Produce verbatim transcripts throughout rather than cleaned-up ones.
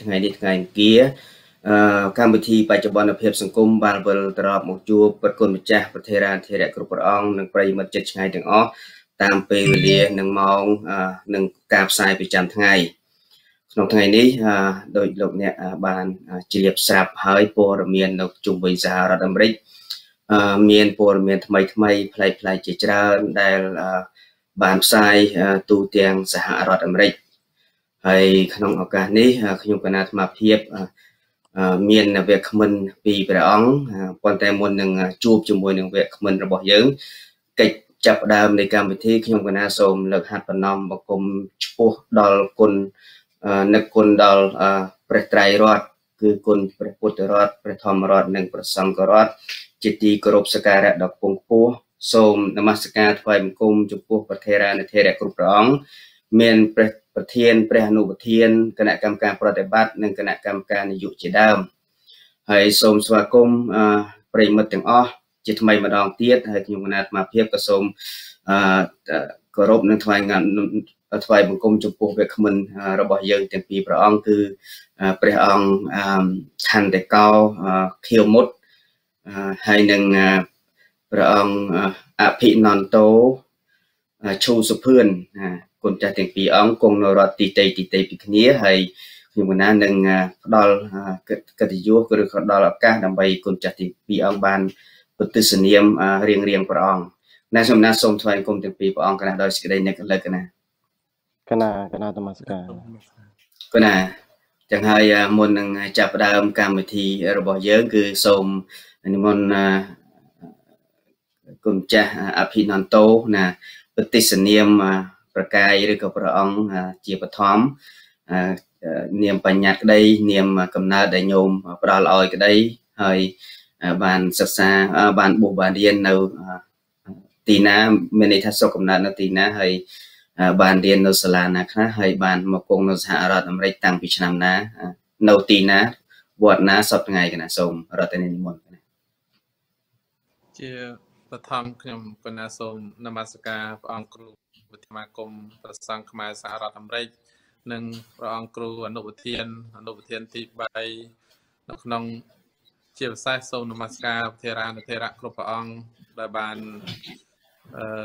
ថ្ងៃនេះថ្ងៃអង្គារកម្មវិធីបច្ចុប្បន្នភាពសង្គមបានវិលត្រឡប់មកជួបប្រគុណម្ចាស់ប្រធារាធិរៈគ្រប់ព្រះអង្គនិងប្រិយមិត្តជិតឆ្ងាយទាំងអស់តាមពេលវេលានិងម៉ោងនិងការផ្សាយប្រចាំថ្ងៃក្នុងថ្ងៃនេះដោយលោកអ្នកបានជ្រាបស្រាប់ហើយព័ត៌មាននៅជុំវិញសហរដ្ឋអាមេរិកមានព័ត៌មានថ្មីថ្មីផ្លែផ្លែជាច្រើនដែលបានផ្សាយទូទាំងសហរដ្ឋអាមេរិកហើយក្នុងឱកាសនេះខ្ញុំគណៈអាត្មាភាពមានវគ្គខមិនពីព្រះអង្គប៉ុន្តែមុននឹងជួបជាមួយនឹងវគ្គខមិនរបស់យើងកិច្ចចាប់ផ្ដើមនៃកម្មវិធីខ្ញុំគណៈសូមលើកហាត់បន្នំបង្គំឆ្ពោះដល់គុណនឹកគុណដល់ព្រះត្រៃរតន៍គឺគុណព្រះពុទ្ធរតន៍ព្រះធម្មរតន៍និងព្រះសង្ឃរតន៍ជាទីគោរពសក្ការៈដ៏ខ្ពង់ខ្ពស់សូមនមស្ការថ្វាយបង្គំចំពោះព្រះថេរានុថេរៈគ្រប់ព្រះអង្គមានព្រះប្រធានព្រះអនុប្រធានគណៈកម្មការប្រតិបត្តិនិងគណៈកម្មការនយោបាយជាដើមហើយសូមស្វាគមន៍ប្រិយមិត្តទាំងអស់ជាថ្មីម្ដងទៀតហើយខ្ញុំគណៈអាត្មាភាពក៏សូមគោរពនិងថ្វាយថ្វាយបង្គំចំពោះវគ្គខមិនរបស់យើងទាំងពីរព្រះអង្គគឺព្រះអង្គខន្តិកោខៀវមុតហើយនឹងព្រះអង្គអភិនន្តោឈូសុភឿនគុណចាស់ទាំងពីរអង្គគង់នៅរដ្ឋទីតីទីតីពីគ្នាហើយខ្ញុំគណៈនឹងផ្ដល់កិត្តិយសឬក៏ដល់ឱកាសដើម្បីគុណចាស់ទាំងពីរអង្គបានប្រទស្សនាមរៀងរៀងព្រះអង្គណាសូមណាសូមថ្វាយបង្គំទាំងពីរព្រះអង្គគណៈដោយសេចក្តីនឹកលើកណាគណៈគណៈនមស្ការគណៈចឹងហើយមុននឹងចាប់ផ្ដើមកម្មវិធីរបស់យើងគឺសូមនិមន្តគុណចាស់អភិនន្តោណាប្រទស្សនាមប្រកាយឬក៏ព្រះអង្គជាបឋមនាមបញ្ញត្តិក្តីនាមកំណើតដែលញោមផ្ដល់ឲ្យក្តីហើយបានសិក្សាបានបួសបានរៀននៅទីណាមានន័យថាសុខកំណើតនៅទីណាហើយបានរៀននៅសាលាណាខ្លះហើយបានមកគង់នៅសហរដ្ឋអាមេរិកតាំងពីឆ្នាំណានៅទីណាវត្តណាសពថ្ងៃកណាសូមរតនានិមន្តជាបឋមខ្ញុំគណៈសូមនមស្ការព្រះអង្គគ្រូវិទ្យាគមប្រសង់ខ្មែរសហរដ្ឋអាមេរិកនិងព្រះអង្គគ្រូអនុប្រធានអនុប្រធានទីបីនៅក្នុងជាពិសេសសូមនមស្ការថេរានុថេរៈគ្រប់ព្រះអង្គដែលបានអឺ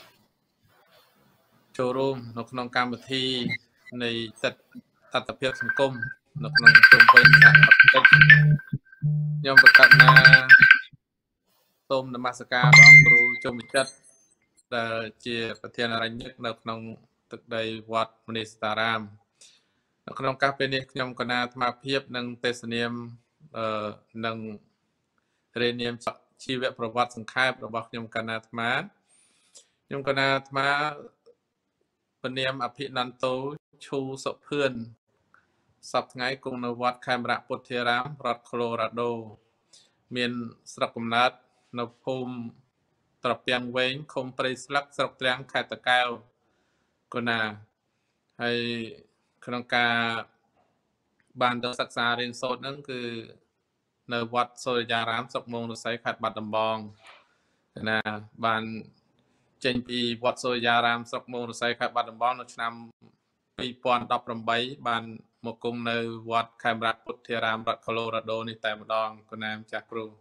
ចូលរួមនៅក្នុងកម្មវិធីនៃសិទ្ធិតភាពសង្គមនៅក្នុងជុំវិញសហរដ្ឋអាមេរិកខ្ញុំប្រកាសណាសូមនមស្ការព្រះអង្គគ្រូជុំវិចិត្រដែលជាប្រធានអរញ្ញិកនៅក្នុងទឹកដីវត្តមនីស្តារាមនៅក្នុងកាលពេលនេះខ្ញុំគណៈអាត្មាភាពនិងទេសនាមអឺនឹងរៀបនាមជីវប្រវត្តិសង្ខេបរបស់ខ្ញុំគណៈអាត្មាខ្ញុំគណៈអាត្មាពនាមអភិនន្តោឈូសុភឿនសប្តាហ៍ថ្ងៃគង់នៅវត្តខេមរៈពុទ្ធារាមរដ្ឋ Colorado មានស្រុកកំណើតនៅភូមិត្រពាំងវែងឃុំព្រៃស្លឹកស្រុកទ្រាំងខេត្តតាកែវកូណាហើយក្នុងការបានទៅសិក្សារៀនសូត្រហ្នឹងគឺនៅវត្តសូរិយារាមស្រុកមោងរស័យខេត្តបាត់ដំបងណាបានចេញពីវត្តសូរិយារាមស្រុកមោងរស័យខេត្តបាត់ដំបងនៅឆ្នាំពីរពាន់ដប់ប្រាំបីបានមកគង់នៅវត្តខេមរៈពុទ្ធារាមរដ្ឋ Colorado នេះតែម្ដងគណៈម្ចាស់គ្រូ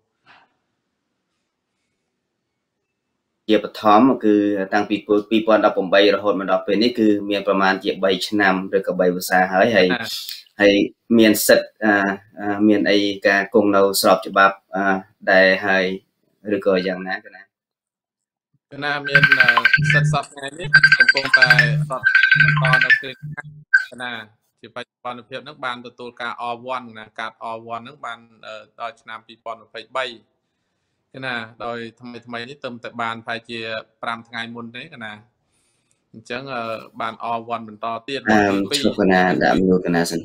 ជាបឋមគឺតាំងពីពីរពាន់ដប់ប្រាំបីរហូតមកដល់ពេលនេះគឺមានប្រមាណជាបីឆ្នាំឬក៏បីវស្សាហើយហើយហើយមានសិទ្ធមានអីការគង់នៅស្របច្បាប់ដែរហើយឬក៏យ៉ាងណាគណៈគណៈមានសិទ្ធិសពថ្ងៃនេះកំពុងតែរត់បន្តនៅពេលគណៈជាបច្ចុប្បន្នភាពនឹងបានទទួលការ អ វ៉ាន់ ណាកាត អ វ៉ាន់ នឹងបានដល់ឆ្នាំពីរពាន់ម្ភៃបីគណៈដោយថ្មីថ្មីនេះទៅតែបានប្រហែលជាប្រាំថ្ងៃមុនទេគណៈអញ្ចឹងបាន អ វ៉ាន់ បន្តទៀតពីរគណៈដាក់មួយគណៈសិន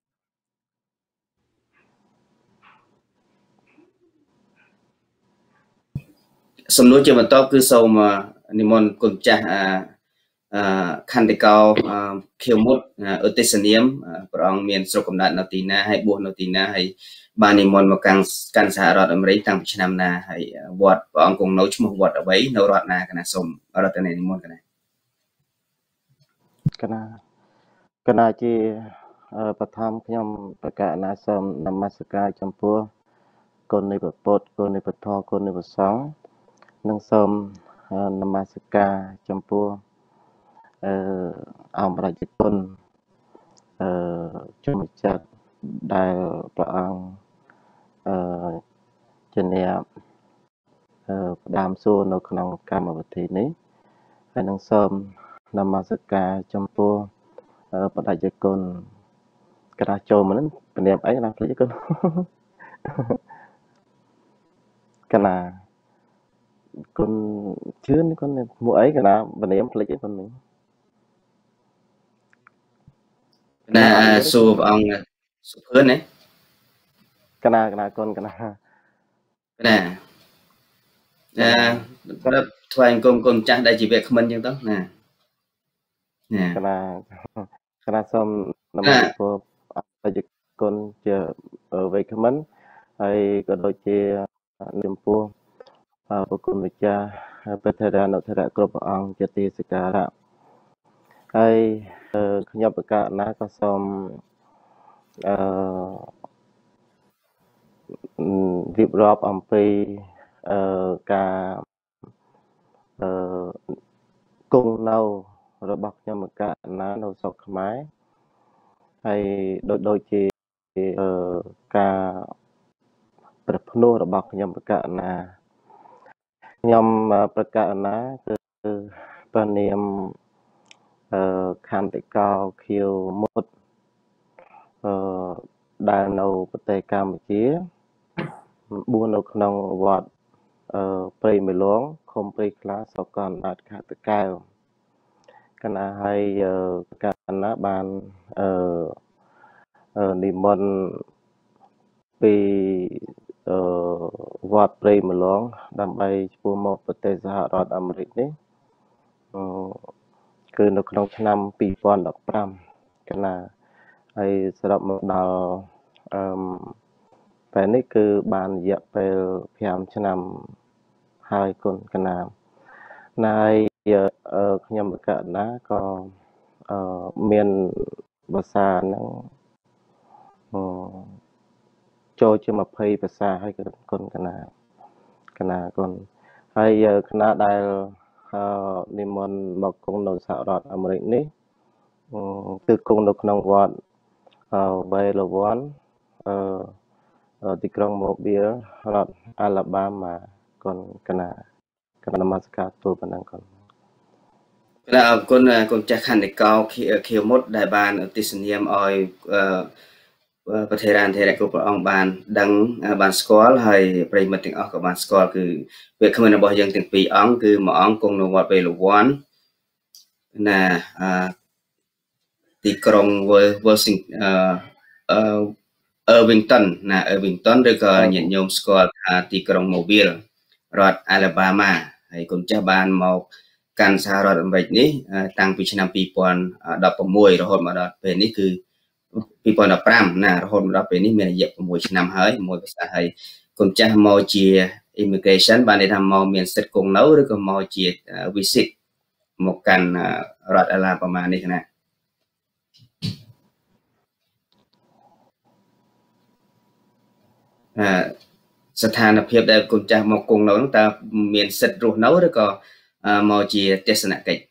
សំណួរជាបន្តគឺសូមនិមន្តគុណចាស់ខន្តិកោខៀវមុតឧទ្ទិសនាមព្រះអង្គមានស្រុកកំណើតនៅទីណាហើយបួសនៅទីណាហើយបាននិមន្តមកកាន់កាន់សហរដ្ឋអាមេរិកតាំងពីឆ្នាំណាហើយវត្តព្រះអង្គគង់នៅឈ្មោះវត្តអ្វីនៅរដ្ឋណាគណៈសូមរតនានិមន្តគណៈគណៈគណៈជាអបឋមខ្ញុំប្រកាសណាសូមនមស្ការចំពោះគុណនៃព្រះពុទ្ធគុណនៃព្រះធម៌គុណនៃព្រះសង្ឃនិងសូមនមស្ការចំពោះអឺអង្គរាជគុណអឺជំនុចិត្តដែលព្រះអង្គអឺជំនះអឺផ្ដើមសួរនៅក្នុងកម្មវិធីនេះហើយនឹងសូមនមស្ការចំពោះបដិជគុណកណ្ដាចូលមកនឹងពនាមអីណាផ្លេចគុណកណ្ដាគុណជឿនគុណមួយអីកណ្ដាពនាមផ្លេចអីគុណនេះណាសួរព្រះអង្គសុភឿនណាកណ្ដាកណ្ដាគុណកណ្ដាណាអឺប្រាប់ថ្វាយអង្គមគុណចាស់ដែលជាវគ្គមិនអញ្ចឹងទៅណាណាកណ្ដាកណ្ដាសូមនមស្ការបដិជគុណជាវេក្ខមិនហើយក៏ដូចជាចំពោះប្រគុណម្ចាស់ព្រះថេរានុថេរៈគ្រប់ព្រះអង្គជាទីសក្ការៈហើយខ្ញុំប្រកាសណាក៏សូមអឺរៀបរាប់អំពីអឺការអឺគង់នៅរបស់ខ្ញុំប្រកាសណានៅស្រុកខ្មែរហើយដូចដូចជាអឺការប្រភ្នោះរបស់ខ្ញុំប្រកាសណាខ្ញុំប្រកាសណាគឺព្រះនាមអឺខន្តិកោខៀវមុតអឺដែលនៅប្រទេសកម្ពុជាបួសនៅក្នុងវត្តអឺព្រៃមេលងឃុំព្រៃខ្លាស្រុកកណ្ដាលខេត្តតាកែវកណ្ដាហើយប្រកាសណាបានអឺនិមន្តពីអឺវត្តព្រៃមឡងដើម្បីឆ្ពោះមកប្រទេសសហរដ្ឋអាមេរិកនេះគឺនៅក្នុងឆ្នាំពីរពាន់ដប់ប្រាំកណ្ដាហើយសរុបមកដល់អឺពេលនេះគឺបានរយៈពេលប្រាំឆ្នាំហើយគុណកណ្ដាហើយខ្ញុំប្រកាសណាក៏អឺមានភាសាហ្នឹងអឺចូលជាยี่สิบភាសាហើយគុណកណាកណាគុណហើយគណៈដែលនិមន្តមកគង់នៅសហរដ្ឋអាមេរិកនេះគឺគង់នៅក្នុងវត្តវេលវ័នអឺទីក្រុងម៉ូប៊ីលរដ្ឋអាឡាបាម៉ាគុណកណាកណានមស្ការទូលប៉ុណ្ណឹងគុណបាទអរគុណគុណចាស់ខណ្ឌកោខៀវមុតដែលបានឧទ្ទិសនាមឲ្យអឺប្រធានធេរៈគ្រប់ព្រះអង្គបានដឹងបានស្គាល់ហើយប្រិយមិត្តទាំងអស់ក៏បានស្គាល់គឺវាគ្មិនរបស់យើងទាំងពីរអង្គគឺមួយអង្គគង់នៅវត្តវេលវ័នណាអឺទីក្រុង Irvington ណា Irvington ឬក៏ញាតិញោមស្គាល់ថាទីក្រុង Mobile រដ្ឋ Alabama ហើយគុណចាស់បានមកកាន់សហរដ្ឋអាមេរិកនេះតាំងពីឆ្នាំពីរពាន់ដប់ប្រាំរហូតមកដល់ពេលនេះគឺពីរពាន់ដប់ប្រាំណារហូតមកដល់ពេលនេះមានរយៈប្រាំឆ្នាំហើយមួយភាសាហើយគុណចាស់មកជា immigration បានន័យថាមកមានសិទ្ធិគង់នៅឬក៏មកជា visit មកកាន់រដ្ឋ Alabama នេះណាអឺស្ថានភាពដែលគុណចាស់មកគង់នៅនោះតើមានសិទ្ធិរស់នៅឬក៏មកជាទស្សនកិច្ច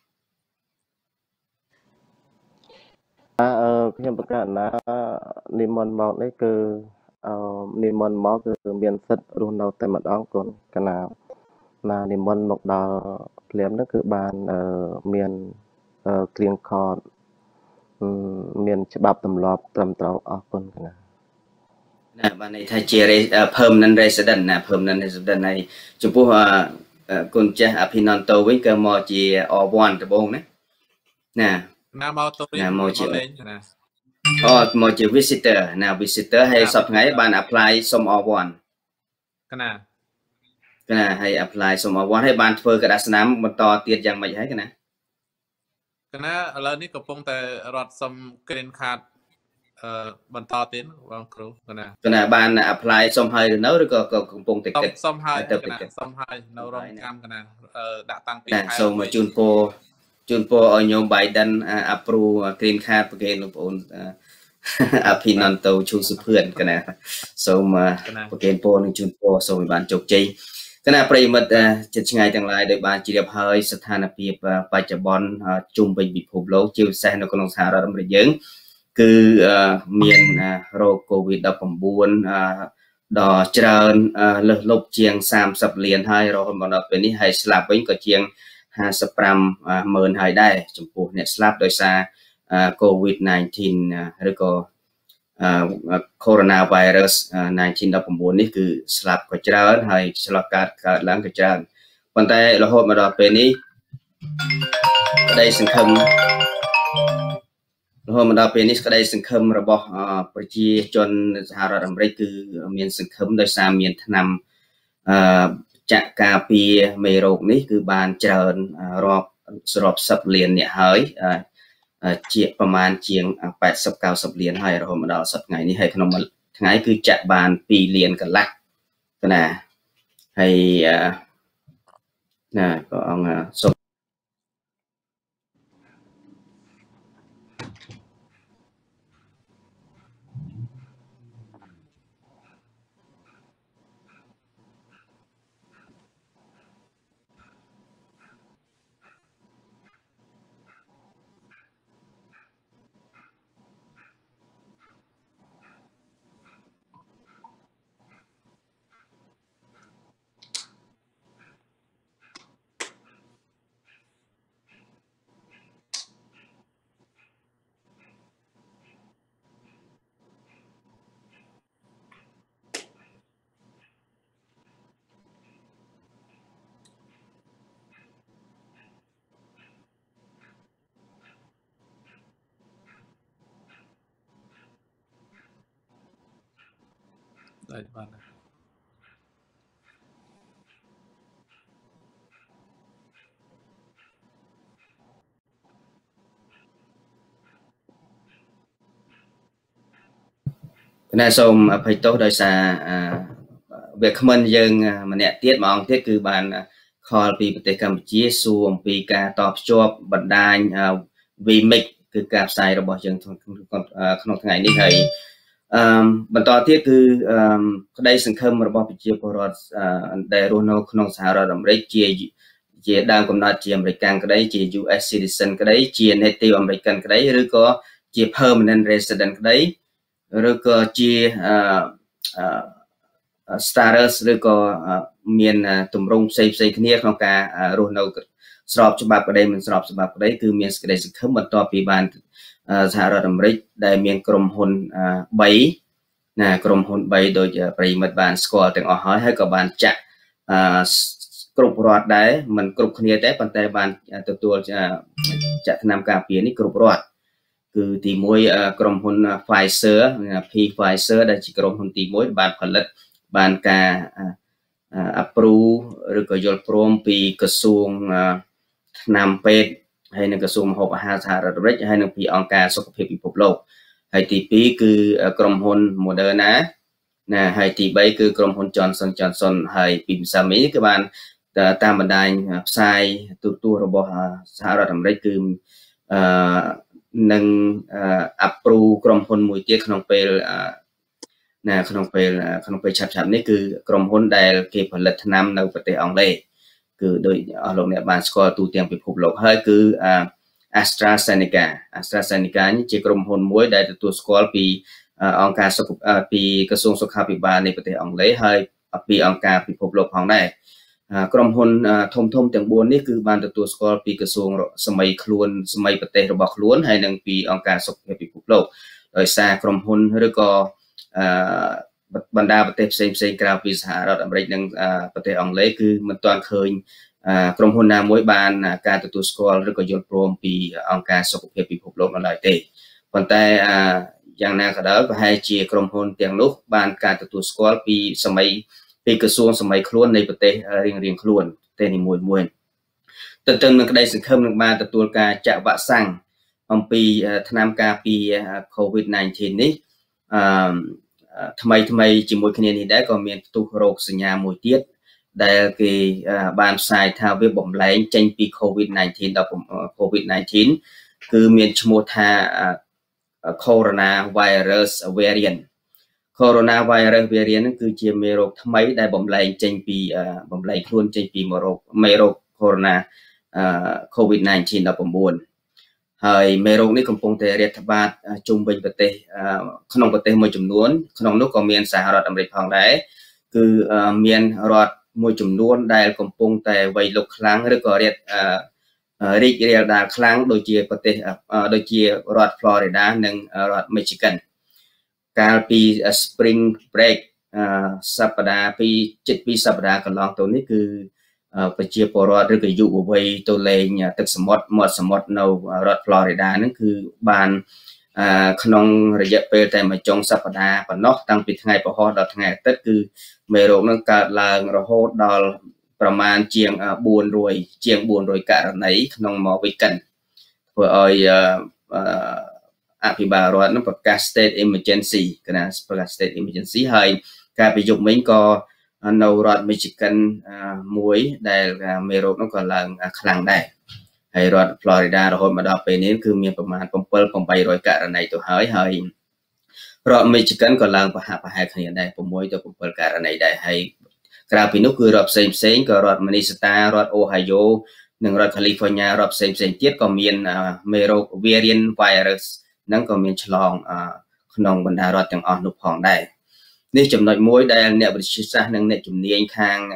អឺខ្ញុំប្រកាសណានិមន្តមកនេះគឺអឺនិមន្តមកគឺមានសិទ្ធិរស់នៅតែម្ដងគុណកណាណានិមន្តមកដល់ភ្លាមនោះគឺបានអឺមានអឺគ្រៀងខតមានច្បាប់ទម្លាប់ត្រឹមត្រូវអស់គុណកណាណាបានន័យថាជា permanent resident ណា permanent resident ហើយចំពោះគុណចាស់អភិនន្តោវិញក៏មកជា អ វ័ន ដំបូងណាណាណាមកទៅណាមកជាណាអូមកជា visitor ណា visitor ហើយសប្តាហ៍ថ្ងៃបាន apply សុំ អ វ័នកណាកណាហើយ apply សុំ អ វ័ន ហើយបានធ្វើកដាស្នាមបន្តទៀតយ៉ាងម៉េចហើយកណាកណាឥឡូវនេះកំពុងតែរត់សុំ green card អឺបន្តទៀតបងគ្រូកណាកណាបាន apply សុំហើយឬនៅឬក៏កំពុងតែគិតសុំហើយទៅសុំហើយនៅរងកម្មកណាដាក់តាំងពីខែសូមជូនពរជូនពរឲ្យញោម Biden approve green card ប្រគេនលោកប្អូនอภินันโตชูสุเพื่อนกันนะសូមប្រកេនពរនឹងជូនពរសូមឲ្យបានជោគជ័យគណៈប្រិមិត្តចិត្តឆ្ងាយទាំងឡាយដោយបានជ្រាបហើយស្ថានភាពបច្ចុប្បន្នជុំវិញពិភពលោកជាពិសេសនៅក្នុងសហរដ្ឋអាមេរិកយើងគឺមានโรค COVID ដប់ប្រាំបួន ដ៏ច្រើនលើសលប់ជាងសាមសិបលានហើយរហូតមកដល់ពេលនេះហើយស្លាប់វិញក៏ជាងห้าสิบห้าម៉ឺនហើយដែរចំពោះអ្នកស្លាប់ដោយសារ COVID ដប់ប្រាំបួន ឬក៏ Coronavirus ដប់ប្រាំបួន នេះគឺស្លាប់ក៏ច្រើនហើយឆ្លងកាត់កើតឡើងក៏ច្រើនប៉ុន្តែរហូតមកដល់ពេលនេះក្តីសង្ឃឹមរហូតមកដល់ពេលនេះក្តីសង្ឃឹមរបស់ប្រជាជនសហរដ្ឋអាមេរិកគឺមានសង្ឃឹមដោយសារមានថ្នាំចាក់ការពារមេរោគនេះគឺបានច្រើនរាប់រាប់សិបលានអ្នកហើយជាប្រមាណជាងแปดสิบ เก้าสิบលានហើយរហូតមកដល់សប្តាហ៍ថ្ងៃនេះហើយក្នុងមួយថ្ងៃគឺចាក់បានពីរលានកន្លះណាហើយណាក៏អង្គសូមได้บ้างนะ Nên xong phải tốt đời xa việc mình dừng mà nẹ tiết mà ông tiết cứ bàn call vì bật Campuchia xuống vì cả top job bật đai vì mình cứ cạp sai rồi bỏ dừng không ngày đi thầy bật to tiết cứ đây sân khâm rồi bỏ chia của rồi để luôn nó không xả rồi đồng đấy chia chia đang còn nói chia American cái đấy chia u ét citizen cái đấy chia native American cái đấy rồi có chia permanent resident cái đấy rồi có chia status rồi có miền tụm rung xây xây cái này không cả rồi nó sọp cho bạc ở đây mình sọp cho bạc ở đấy cứ miền cái đấy khớp một to vì bàn xã hội đồng đấy đại miền Crom hồn bảy nè Crom hồn bảy đôi bảy mật bàn score tiếng ở hỏi hay có bàn chặt cục rọt đấy mình cục kia đấy bàn tay bàn từ tua chặt nam cà phê này cục rọt cứ thì mỗi Crom hồn Pfizer P Pfizer đây chỉ Crom hồn thì mỗi bànផលិតបានការapprove ឬក៏យល់ព្រមពីក្រសួងថ្នាំពេទ្យហើយនឹងក្រសួងម្ហូបអាហារសហរដ្ឋអាមេរិកហើយនឹងពីអង្គការសុខភាពពិភពលោកហើយទីពីរគឺក្រុមហ៊ុន Moderna ណាហើយទីបីគឺក្រុមហ៊ុន Johnson Johnson ហើយពីភាសាមីគឺបានតាមបណ្ដាញផ្សាយទូរទស្សន៍របស់សហរដ្ឋអាមេរិកគឺនឹង approve ក្រុមហ៊ុនមួយទៀតក្នុងពេលណាក្នុងពេលក្នុងពេលឆាប់ឆាប់នេះគឺក្រុមហ៊ុនដែលគេផលិតថ្នាំនៅប្រទេសអង់គ្លេសគឺដោយអស់លោកអ្នកបានស្គាល់ទូទាំងពិភពលោកហើយគឺ AstraZeneca AstraZeneca នេះជាក្រុមហ៊ុនមួយដែលទទួលស្គាល់ពីអង្គការសុខពីក្រសួងសុខាភិបាលនៃប្រទេសអង់គ្លេសហើយពីអង្គការពិភពលោកផងដែរក្រុមហ៊ុនធំធំទាំងបួននេះគឺបានទទួលស្គាល់ពីក្រសួងសម័យខ្លួនសម័យប្រទេសរបស់ខ្លួនហើយនិងពីអង្គការសុខភាពពិភពលោកដោយសារក្រុមហ៊ុនឬក៏បណ្ដាប្រទេសផ្សេងផ្សេងក្រៅពីសហរដ្ឋអាមេរិកនិងប្រទេសអង់គ្លេសគឺមិនទាន់ឃើញក្រុមហ៊ុនណាមួយបានការទទួលស្គាល់ឬក៏យល់ព្រមពីអង្គការសុខភាពពិភពលោកនៅឡើយទេប៉ុន្តែយ៉ាងណាក៏ដោយប្រហែលជាក្រុមហ៊ុនទាំងនោះបានការទទួលស្គាល់ពីសម័យពីក្រសួងសម័យខ្លួននៃប្រទេសរៀងរៀងខ្លួនប្រទេសនីមួយមួយទន្ទឹមនឹងក្តីសង្ឃឹមនឹងបានទទួលការចាក់វ៉ាក់សាំងអំពីថ្នាំការពារ COVID ដប់ប្រាំបួន នេះអឺថ្មីថ្មីជាមួយគ្នានេះដែរក៏មានផ្ទុះរោគសញ្ញាមួយទៀតដែលគេបានផ្សាយថាវាបំលែងចេញពី COVID ដប់ប្រាំបួន ដល់ COVID ដប់ប្រាំបួន គឺមានឈ្មោះថា coronavirus variant coronavirus variant គឺជាមេរោគថ្មីដែលបំលែងចេញពីបំលែងខ្លួនចេញពីមេរោគមេរោគ corona covid 19 ហើយមេរោគនេះកំពុងតែរាតត្បាតជុំវិញប្រទេសក្នុងប្រទេសមួយចំនួនក្នុងនោះក៏មានសហរដ្ឋអាមេរិកផងដែរគឺមានរដ្ឋមួយចំនួនដែលកំពុងតែវ័យលុកខ្លាំងឬក៏រាតរីករាលដាលខ្លាំងដូចជាប្រទេសដូចជារដ្ឋ Florida និងរដ្ឋ Michigan កាលពី Spring Break សប្តាហ៍ពីជិតពីរសប្តាហ៍កន្លងទៅនេះគឺប្រជាពលរដ្ឋឬក៏យុវវ័យទៅលេងទឹកសមុទ្រមាត់សមុទ្រនៅរដ្ឋ Florida ហ្នឹងគឺបានក្នុងរយៈពេលតែមួយចុងសប្តាហ៍ប៉ុណ្ណោះតាំងពីថ្ងៃពហុដល់ថ្ងៃអាទិត្យគឺមេរោគហ្នឹងកើតឡើងរហូតដល់ប្រមាណជាងbốn trămជាងbốn trămករណីក្នុងមួយ weekend ធ្វើឲ្យអភិបាលរដ្ឋនឹងប្រកាស state emergency គណៈប្រកាស state emergency ហើយកាលពីយប់មិញក៏នៅរដ្ឋ Michigan មួយដែលមេរោគនោះក៏ឡើងខ្លាំងដែរហើយរដ្ឋ Florida រហូតមកដល់ពេលនេះគឺមានប្រមាណseven hundred eight hundredករណីទៅហើយហើយរដ្ឋ Michigan ក៏ឡើងប្រហាក់ប្រហែលគ្នាដែរsixទៅsevenករណីដែរហើយក្រៅពីនោះគឺរដ្ឋផ្សេងផ្សេងក៏រដ្ឋ Minnesota រដ្ឋ Ohio និងរដ្ឋ California រដ្ឋផ្សេងផ្សេងទៀតក៏មានមេរោគ variant virus ហ្នឹងក៏មានឆ្លងក្នុងបណ្ដារដ្ឋទាំងអស់នោះផងដែរនេះចំណុចមួយដែលអ្នកវិទ្យាសាស្ត្រនិងអ្នកជំនាញខាង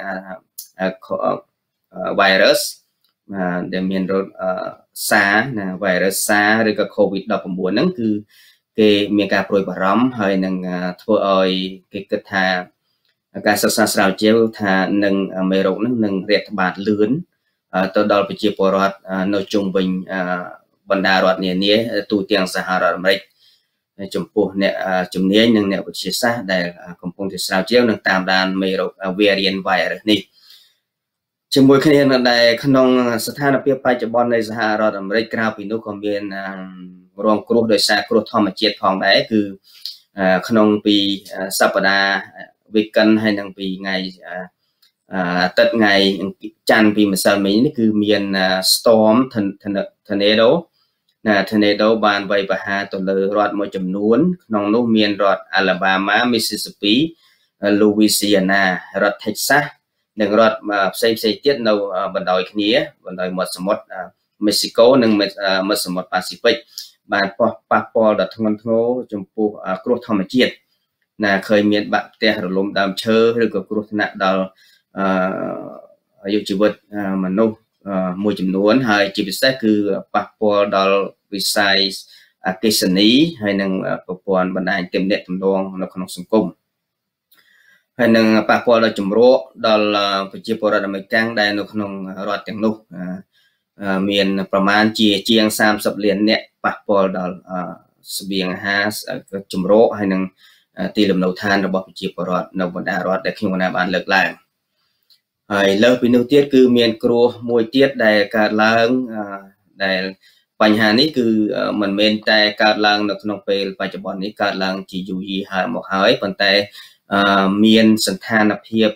virus ដែលមានរោគ SARS ណា virus SARS ឬក៏ covid nineteen ហ្នឹងគឺគេមានការព្រួយបារម្ភហើយនឹងធ្វើឲ្យគេគិតថាការសិក្សាស្រាវជ្រាវថានឹងមេរោគហ្នឹងនឹងរាតត្បាតលឿនទៅដល់ប្រជាពលរដ្ឋនៅជុំវិញបណ្ដារដ្ឋនានាទូទាំងសហរដ្ឋអាមេរិកចំពោះអ្នកជំនាញនិងអ្នកវិទ្យាសាស្ត្រដែលកំពុងតែស្រាវជ្រាវនិងតាមដានមេរោគ variant virus នេះជាមួយគ្នានៅដែលក្នុងស្ថានភាពបច្ចុប្បន្ននៃសហរដ្ឋអាមេរិកក្រៅពីនោះក៏មានរងគ្រោះដោយសារគ្រោះធម្មជាតិផងដែរគឺក្នុងពីសប្តាហ៍ weekend ហើយនឹងពីថ្ងៃអាទិត្យថ្ងៃច័ន្ទពីម្សិលមិញនេះគឺមាន storm tornado ណា tornado បានវាយប្រហារទៅលើរដ្ឋមួយចំនួនក្នុងនោះមានរដ្ឋ Alabama Mississippi Louisiana រដ្ឋ Texas និងរដ្ឋផ្សេងផ្សេងទៀតនៅបណ្ដោយគ្នាបណ្ដោយមាត់សមុទ្រ Mexico និងមាត់សមុទ្រ Pacific បានប៉ះប៉ះពាល់ដល់ធ្ងន់ធ្ងរចំពោះគ្រោះធម្មជាតិណាឃើញមានបាក់ផ្ទះរលំដើមឈើឬក៏គ្រោះថ្នាក់ដល់អាយុជីវិតមនុស្សមួយចំនួនហើយជាពិសេសគឺប៉ះពាល់ដល់វិស័យអគ្គិសនីហើយនិងប្រព័ន្ធបណ្ដាញទំនាក់ទំនងនៅក្នុងសង្គមហើយនឹងប៉ះពាល់ដល់ជំរកដល់ប្រជាពលរដ្ឋអាមេរិកដែលនៅក្នុងរដ្ឋទាំងនោះមានប្រមាណជាជាងthirtyលាននាក់ប៉ះពាល់ដល់ស្បៀងអាហារជំរកហើយនឹងទីលំនៅឋានរបស់ប្រជាពលរដ្ឋនៅបណ្ដារដ្ឋដែលខ្ញុំបានលើកឡើងហើយលើសពីនោះទៀតគឺមានគ្រោះមួយទៀតដែលកើតឡើងដែលបញ្ហានេះគឺមិនមែនតែកើតឡើងនៅក្នុងពេលបច្ចុប្បន្ននេះកើតឡើងជាយូរយារហើយមកហើយប៉ុន្តែមានសន្តានភាព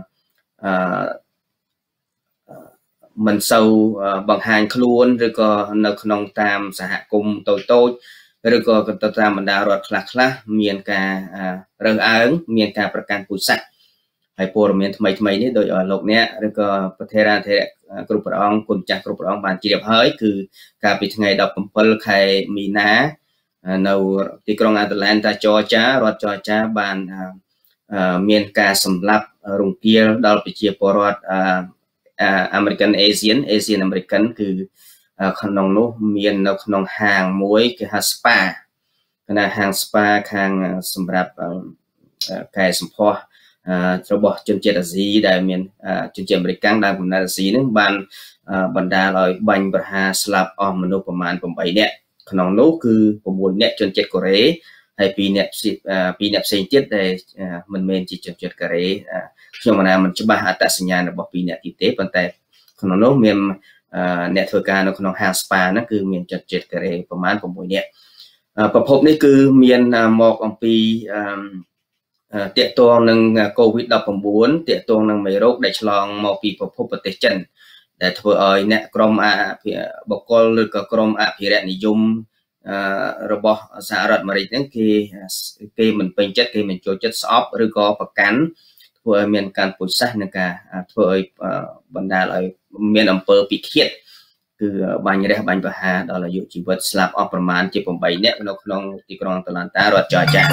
មិនសូវបង្ហាញខ្លួនឬក៏នៅក្នុងតាមសហគមន៍តូចតូចឬក៏ទៅតាមបណ្ដារដ្ឋខ្លះខ្លះមានការរើសអើងមានការប្រកាន់ពូជសាសន៍ហើយព័ត៌មានថ្មីថ្មីនេះដោយលោកអ្នកឬក៏ប្រធានាធិការគ្រប់ព្រះអង្គគុណចាស់គ្រប់ព្រះអង្គបានជ្រាបហើយគឺកាលពីថ្ងៃseventeenខែមីនានៅទីក្រុង Atlanta Georgia រដ្ឋ Georgia បានមានការសម្លាប់រង្គាលដល់ប្រជាពលរដ្ឋ American Asian Asian American គឺក្នុងនោះមាននៅក្នុងហាងមួយគេហៅ spa គណៈហាង spa ខាងសម្រាប់កែសម្ផស្សរបស់ជនជាតិអាស៊ីដែលមានជនជាតិអាមេរិកដើមកំណើតអាស៊ីនឹងបានបណ្ដាលឲ្យបាញ់ប្រហារស្លាប់អស់មនុស្សប្រមាណeightនាក់ក្នុងនោះគឺsixនាក់ជនជាតិកូរ៉េហើយ2នាក់2នាក់ផ្សេងទៀតដែលមិនមែនជាជនជាតិកូរ៉េខ្ញុំមិនមិនច្បាស់អត្តសញ្ញាណរបស់2នាក់ទៀតទេប៉ុន្តែក្នុងនោះមានអ្នកធ្វើការនៅក្នុងហាង spa ហ្នឹងគឺមានជនជាតិកូរ៉េប្រមាណsixនាក់ប្រភពនេះគឺមានមកអំពីតាក់ទងនឹង covid nineteen តាក់ទងនឹងមេរោគដែលឆ្លងមកពីប្រភពប្រទេសចិនដែលធ្វើឲ្យអ្នកក្រុមអភិបុគ្គលឬក៏ក្រុមអភិរក្សនិយមរបស់សហរដ្ឋអាមេរិកហ្នឹងគេគេមិនពេញចិត្តគេមិនចូលចិត្តស្អប់ឬក៏ប្រកាន់ធ្វើឲ្យមានការពុជសាសនឹងការធ្វើឲ្យបណ្ដាលឲ្យមានអំពើពិឃាតគឺបាញ់រះបាញ់ប្រហារដល់អាយុជីវិតស្លាប់អស់ប្រមាណជាeightនាក់នៅក្នុងទីក្រុងអាត្លង់តារដ្ឋច័រចា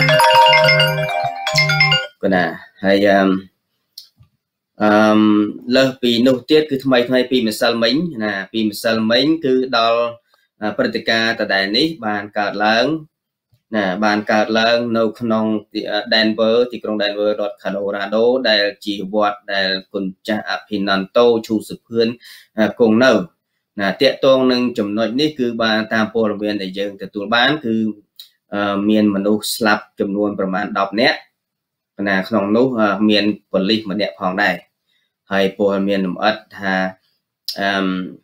ក៏ណាហើយអឺអឺលើសពីនោះទៀតគឺថ្មីថ្មីពីម្សិលមិញណាពីម្សិលមិញគឺដល់ព្រឹត្តិការណ៍ដដែលនេះបានកើតឡើងណាបានកើតឡើងនៅក្នុង Denver ទីក្រុង Denver រដ្ឋ Colorado ដែលជាវត្តដែលគុណចាស់អភិនន្តោឈូសភឿនគង់នៅណាតាក់ទងនឹងចំណុចនេះគឺបានតាមព័ត៌មានដែលយើងទទួលបានគឺមានមនុស្សស្លាប់ចំនួនប្រមាណtenនាក់ណាក្នុងនោះមានប៉ូលីសម្នាក់ផងដែរហើយព័ត៌មានលម្អិតថាអឺ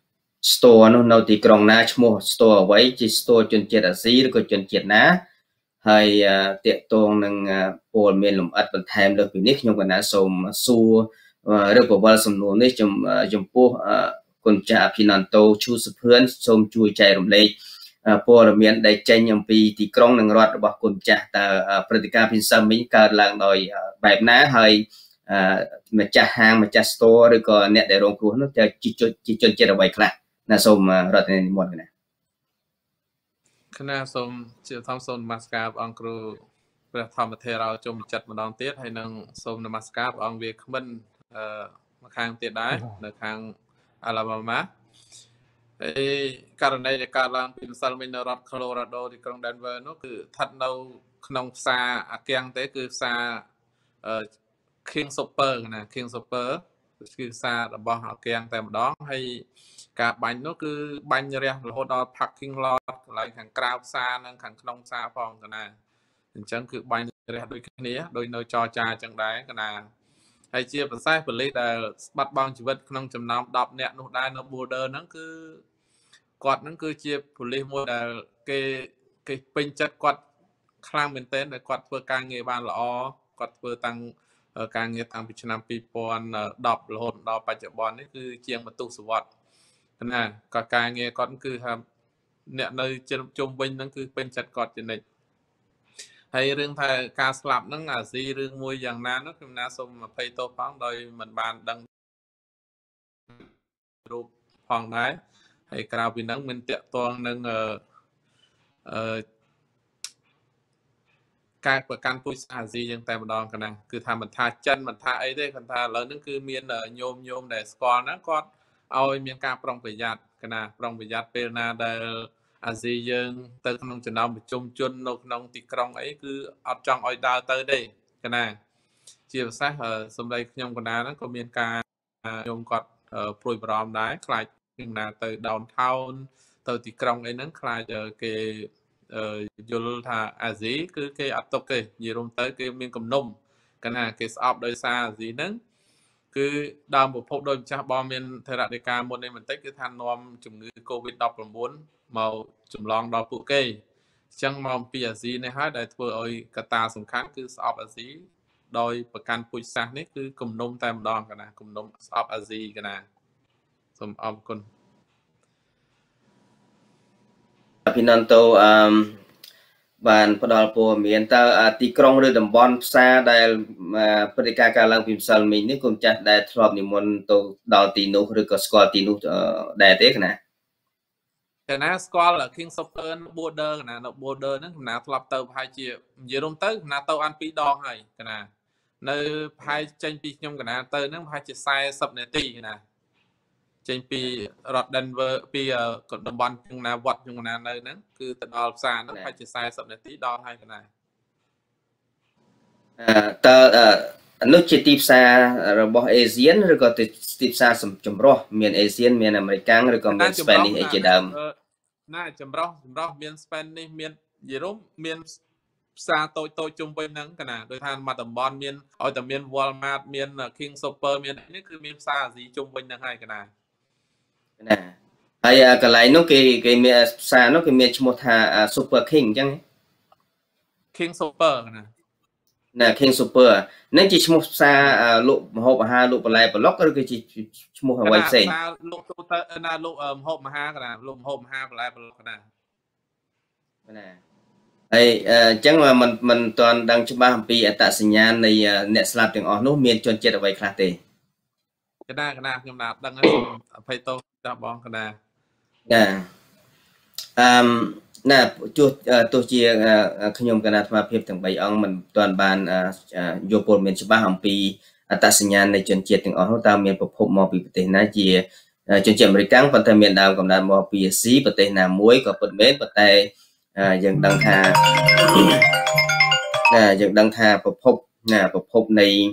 store នោះនៅទីក្រុងណាឈ្មោះ store អ្វីជា store ជនជាតិអាស៊ីឬក៏ជនជាតិណាហើយតាក់ទងនឹងព័ត៌មានលម្អិតបន្ថែមលើពីនេះខ្ញុំកណាសូមសួរឬប្រវល់សំណួរនេះចំពោះគុណចាស់អភិនន្តោឈូសភឿនសូមជួយចែករំលែកព័ត៌មានដែលចេញអំពីទីក្រុងនិងរដ្ឋរបស់គុណចាស់តើព្រឹត្តិការណ៍ពីសមិញកើតឡើងដោយបែបណាហើយម្ចាស់ហាងម្ចាស់ store ឬក៏អ្នកដែលរងគ្រោះនោះតើជាជនជាតិអ្វីខ្លះណាសូមរដ្ឋនិមន្តកណាគណៈសូមជាធម្មសូមនមស្ការព្រះអង្គគ្រូព្រះធម្មធេរោជុំចិត្តម្ដងទៀតហើយនឹងសូមនមស្ការព្រះអង្គវាគ្មិនអឺមកខាងទៀតដែរនៅខាងអាឡាបាម៉ាហើយករណីដែលកើតឡើងពីម្សិលមិញនៅរដ្ឋ Colorado ទីក្រុង Denver នោះគឺស្ថិតនៅក្នុងផ្សារអាគាំងទេគឺផ្សារអឺ King Super ណា King Super គឺផ្សាររបស់អាគាំងតែម្ដងហើយការបាញ់នោះគឺបាញ់រះរហូតដល់ parking lot កន្លែងខាងក្រៅផ្សារនិងខាងក្នុងផ្សារផងកណាអញ្ចឹងគឺបាញ់រះដូចគ្នាដោយនៅចរចាអញ្ចឹងដែរកណាហើយជាប្រសេសប៉ូលីសដែលស្បាត់បង់ជីវិតក្នុងចំណោមtenនាក់នោះដែរនៅ border ហ្នឹងគឺគាត់ហ្នឹងគឺជាប៉ូលីសមួយដែលគេគេពេញចិត្តគាត់ខ្លាំងមែនទែនដែលគាត់ធ្វើការងារបានល្អគាត់ធ្វើតាំងការងារតាំងពីឆ្នាំtwo thousand tenរហូតដល់បច្ចុប្បន្ននេះគឺជាងបន្ទុះសវត្តណាក៏ការងារគាត់គឺថាអ្នកនៅជុំវិញហ្នឹងគឺពេញចិត្តគាត់ជានិច្ចហើយរឿងថាការស្លាប់ហ្នឹងអាស៊ីរឿងមួយយ៉ាងណានោះខ្ញុំណាសូមអភ័យទោសផងដោយមិនបានដឹងរូបផងដែរហើយក្រៅពីហ្នឹងមានតាក់ទងនឹងអឺអឺការប្រកាន់ពូជសាសអាស៊ីយ៉ាងតែម្ដងកណាគឺថាមិនថាចិនមិនថាអីទេគាត់ថាឥឡូវហ្នឹងគឺមានញោមញោមដែលស្គាល់ណាគាត់ឲ្យមានការប្រុងប្រយ័ត្នកណាប្រុងប្រយ័ត្នពេលណាដែលអាស៊ីយើងទៅក្នុងចំណោមប្រជុំជននៅក្នុងទីក្រុងអីគឺអត់ចង់ឲ្យដើរទៅទេកណាជាពិសេសសម្ដីខ្ញុំកណាហ្នឹងក៏មានការខ្ញុំគាត់ព្រួយបារម្ភដែរខ្លាចពីណាទៅ downtown ទៅទីក្រុងអីហ្នឹងខ្លាចគេយល់ថាអាស៊ីគឺគេអត់ទុកទេនិយាយរួមទៅគេមានគំនុំកណាគេស្អប់ដោយសារអាស៊ីហ្នឹងគឺដើមប្រភពដោយម្ចាស់បងមានថេរដីកាមុននេះបន្តិចគឺថានាំជំងឺ COVID nineteen មកចម្លងដល់ពួកគេអញ្ចឹងមកពីអាស៊ីនេះហើយដែលធ្វើឲ្យកត្តាសំខាន់គឺស្អប់អាស៊ីដោយប្រកាន់ពូជសាសន៍នេះគឺគំនុំតែម្ដងកណាគំនុំស្អប់អាស៊ីកណាសូមអរគុណអភិនន្តោអឺបានផ្ដល់ព័ត៌មានតើទីក្រុងឬតំបន់ផ្សារដែលព្រឹត្តិការណ៍កើតឡើងពីម្សិលមិញនេះគុំចាស់ដែលធ្លាប់និមន្តទៅដល់ទីនោះឬក៏ស្គាល់ទីនោះដែរទេកណាកណាស្គាល់ King Super border កណានៅ border ហ្នឹងកណាធ្លាប់ទៅប្រហែលជានិយាយរួមទៅកណាទៅអានពីរដងហើយកណានៅប្រហែលចេញពីខ្ញុំកណាទៅហ្នឹងប្រហែលជាfortyនាទីកណាចេញពីរដ្ឋ Denver ពីតំបន់ជុងណាវត្តជុងណានៅហ្នឹងគឺទៅដល់ផ្សារហ្នឹងប្រហែលជាfortyនាទីដល់ហើយកណាអឺតើនោះជាទីផ្សាររបស់ Asian ឬក៏ទីផ្សារចម្រុះមាន Asian មាន American ឬក៏មាន Spanish អីជាដើមណាចម្រុះចម្រុះមាន Spanish មាននិយាយរួមមានផ្សារតូចតូចជុំវិញហ្នឹងកណាដោយថាមកតំបន់មានឲ្យតែមាន Walmart មាន King Super មាននេះគឺមានផ្សារអាស៊ីជុំវិញហ្នឹងហើយកណាណាហើយកន្លែងនោះគេគេមានផ្សារនោះគេមានឈ្មោះថា Super King អញ្ចឹង King Super ណាណា King Super នឹងជាឈ្មោះផ្សារលក់ម្ហូបអាហារលក់បន្លែប្លុកឬក៏ជាឈ្មោះអ្វីផ្សេងផ្សារលក់ទូទៅណាលក់ម្ហូបអាហារកណាលក់ម្ហូបអាហារបន្លែប្លុកណា nè hay chẳng mà mình mình toàn đang chụp ba pi ở tại sinh nhàn này nét slap tiếng ở nó miền chuyên chết ở vậy khác thì cái na cái na nhưng mà đang ở sông phải tô cho bong cái na nè nè chuột tôi chia khi nhung cái nào mà phép thằng bảy ông mình toàn bàn vô bồn miền chụp ba pi ở tại sinh nhàn này chuyên chết tiếng ở nó ta miền phục vụ mò pi bể na chia chuyên chết mấy căng phần thân miền đào còn đàn mò pi xí bể na muối có bể mét bể dần đăng thà nè dần đăng thà phục vụ nè phục vụ này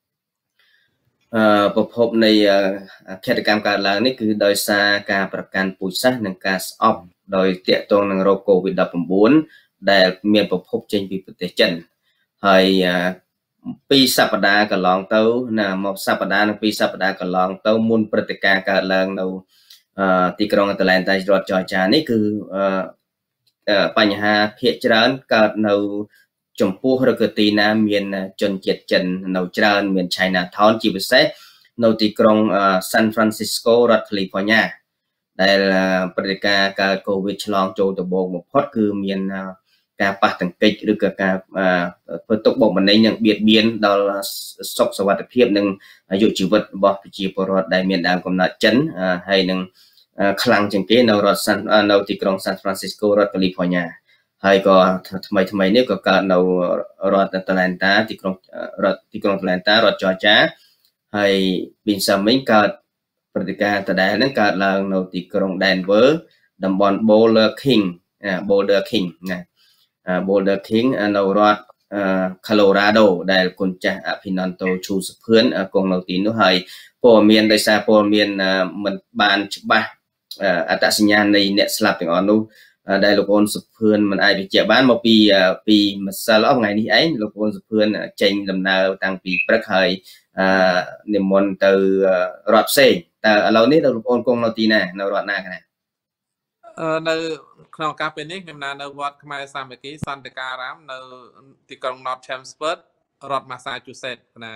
phục vụ này khiการการឡើងនេះគឺដោយសារការប្រកាន់ពូជសាសន៍និងការស្អប់ដោយតាក់ទងនឹងโรគ កូវីដ ដប់ប្រាំបួន ដែលមានប្រភពចេញពីប្រទេសចិនហើយពីសប្តាហ៍កន្លងទៅណាមកសប្តាហ៍និងពីសប្តាហ៍កន្លងទៅមុនព្រឹត្តិការណ៍កើតឡើងនៅទីក្រុង Atlanta រដ្ឋ Georgia នេះគឺបញ្ហាភាគច្រើនកើតនៅចំពោះឬក៏ទីណាមានជនជាតិចិននៅច្រើនមាន Chinatown ជាពិសេសនៅទីក្រុង San Francisco រដ្ឋ California ដែលព្រឹត្តិការណ៍កើត COVID ឆ្លងចូលដំបូងបំផុតគឺមានការប៉ះទង្គិចឬក៏ការធ្វើទុកបុកម្នេញនិងបៀតបៀនដល់សុខសុវត្ថិភាពនិងអាយុជីវិតរបស់ប្រជាពលរដ្ឋដែលមានដើមកំណើតចិនហើយនឹងខ្លាំងជាងគេនៅរដ្ឋនៅទីក្រុង San Francisco រដ្ឋ California ហើយក៏ថ្មីថ្មីនេះក៏កើតនៅរដ្ឋ Atlanta ទីក្រុងរដ្ឋទីក្រុង Atlanta រដ្ឋ Georgia ហើយពីសាមិញកើតព្រឹត្តិការណ៍ដដែលហ្នឹងកើតឡើងនៅទីក្រុង Denver តំបន់ Boulder King Boulder King ណា Boulder King នៅរដ្ឋ Colorado ដែលគុណចាស់អភិនន្តោឈូសុភឿនគង់នៅទីនោះហើយព័ត៌មានដោយសារព័ត៌មានមិនបានច្បាស់អត្តសញ្ញាណនៃអ្នកស្លាប់ទាំងអស់នោះដែលលោកអូនសុភឿនមិនអាចបញ្ជាក់បានមកពីពីម្សិលថ្ងៃនេះឯងលោកអូនសុភឿនចេញដំណើរតាំងពីព្រឹកហើយនិមន្តទៅរដ្ឋផ្សេងតើឥឡូវនេះលោកអូនគង់នៅទីណានៅរដ្ឋណាណានៅក្នុងការពេលនេះខ្ញុំនៅវត្តខ្មែរសាមគ្គីសន្តិការាមនៅទីក្រុង North Chelmsford រដ្ឋ Massachusetts ណា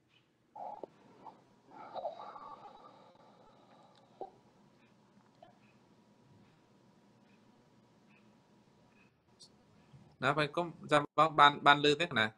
ណាបងគុំចាំបងបានបានលឺទេណា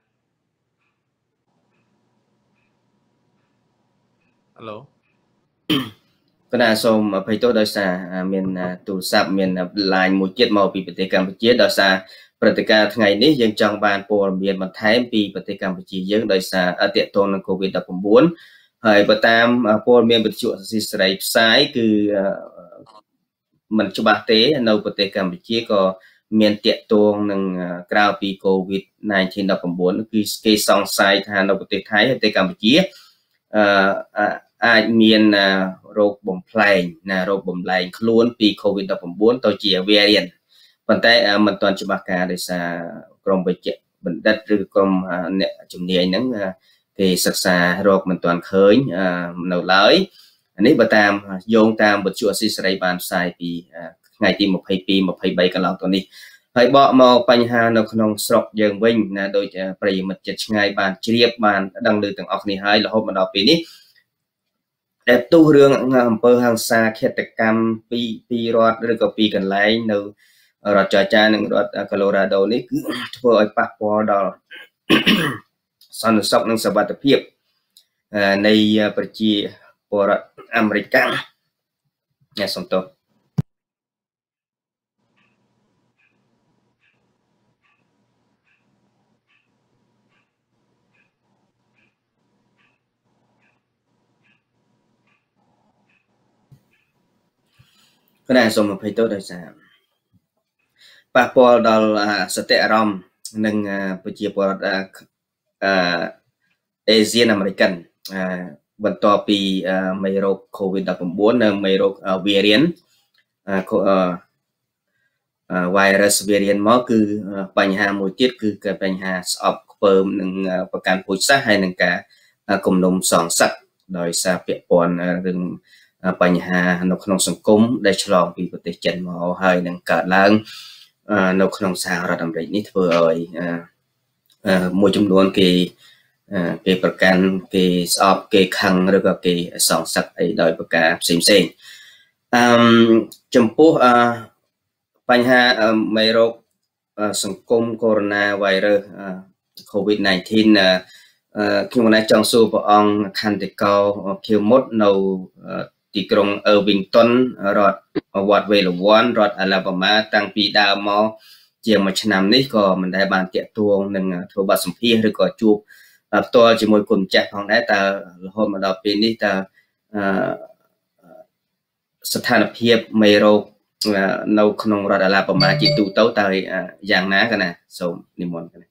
ហៅឡូគណៈសូមអភ័យទោសដោយសារមានទូរស័ព្ទមាន line មួយទៀតមកពីប្រទេសកម្ពុជាដោយសារព្រឹត្តិការណ៍ថ្ងៃនេះយើងចង់បានព័ត៌មានបន្ថែមពីប្រទេសកម្ពុជាយើងដោយសារអតិថិនឹង COVID ដប់ប្រាំបួន ហើយបើតាមព័ត៌មានវិទ្យុអសីសេរីផ្សាយគឺមិនច្បាស់ទេនៅប្រទេសកម្ពុជាក៏មានតាក់ទងនឹងក្រៅពី COVID ដប់ប្រាំបួន គឺគេសង្ស័យថានៅប្រទេសថៃប្រទេសកម្ពុជាអឺអាចមានរោគបំផ្លែងណារោគបំលែងខ្លួនពី COVID ដប់ប្រាំបួន ទៅជា variant ប៉ុន្តែមិនទាន់ច្បាស់ការដោយសារក្រុមវិជ្ជបណ្ឌិតឬក្រុមអ្នកជំនាញហ្នឹងគេសិក្សារោគមិនទាន់ឃើញនៅឡើយនេះបើតាមយោងតាមវិទ្យុអសីសេរីបានផ្សាយពីថ្ងៃទីម្ភៃពីរ ម្ភៃបីកន្លងទៅនេះហើយបកមកបញ្ហានៅក្នុងស្រុកយើងវិញណាដោយប្រិយមិត្តចិត្តឆ្ងាយបានជ្រាបបានដឹងឮទាំងអស់គ្នាហើយរហូតមកដល់ពេលនេះដែលទូរឿងអំពើហិង្សាឃាតកម្មពីពីរដ្ឋឬក៏ពីកន្លែងនៅរដ្ឋ Georgia និងរដ្ឋ Colorado នេះគឺធ្វើឲ្យប៉ះពាល់ដល់សន្តិសុខនិងសុវត្ថិភាពនៃប្រជាពលរដ្ឋអាមេរិកណាសូមទោសគណៈសូមអភ័យទោសដោយសារប៉ះពាល់ដល់សតិអារម្មណ៍និងប្រជាពលរដ្ឋអេស៊ីនអាមេរិកបន្ទាប់ពីមេរោគ COVID ដប់ប្រាំបួន នៅមេរោគ variant virus variant មកគឺបញ្ហាមួយទៀតគឺcáiបញ្ហាស្អប់ខ្ពើមនិងប្រកាន់ពូជសាសន៍ហើយនឹងការគំនុំសងសឹកដោយសារពាក់ព័ន្ធរឿងបញ្ហានៅក្នុងសង្គមដែលឆ្លងពីប្រទេសចិនមកហើយនឹងកើតឡើងនៅក្នុងសហរដ្ឋអាមេរិកនេះធ្វើឲ្យមួយចំនួនគេគេប្រកាន់គេស្អប់គេខឹងឬក៏គេសងសឹកអីដោយប្រការផ្សេងផ្សេងអឺចំពោះបញ្ហាមេរោគសង្គមកូវីដ virus COVID 19 ខ្ញុំណែចង់សួរព្រះអង្គខន្តិកោខៀវមុតនៅទីក្រុង Irvington រដ្ឋវត្តវេលវ័នរដ្ឋ Alabama តាំងពីដើមមកជាមួយឆ្នាំនេះក៏មិនដែលបានតាក់ទងនឹងធ្វើបទសម្ភាសន៍ឬក៏ជួបផ្ទាល់ជាមួយគុណម្ចាស់ផងដែរតើរហូតមកដល់ពេលនេះតើស្ថានភាពមេរោគនៅក្នុងរដ្ឋ Alabama ជាទូទៅតើយ៉ាងណាកណាសូមនិមន្តកណា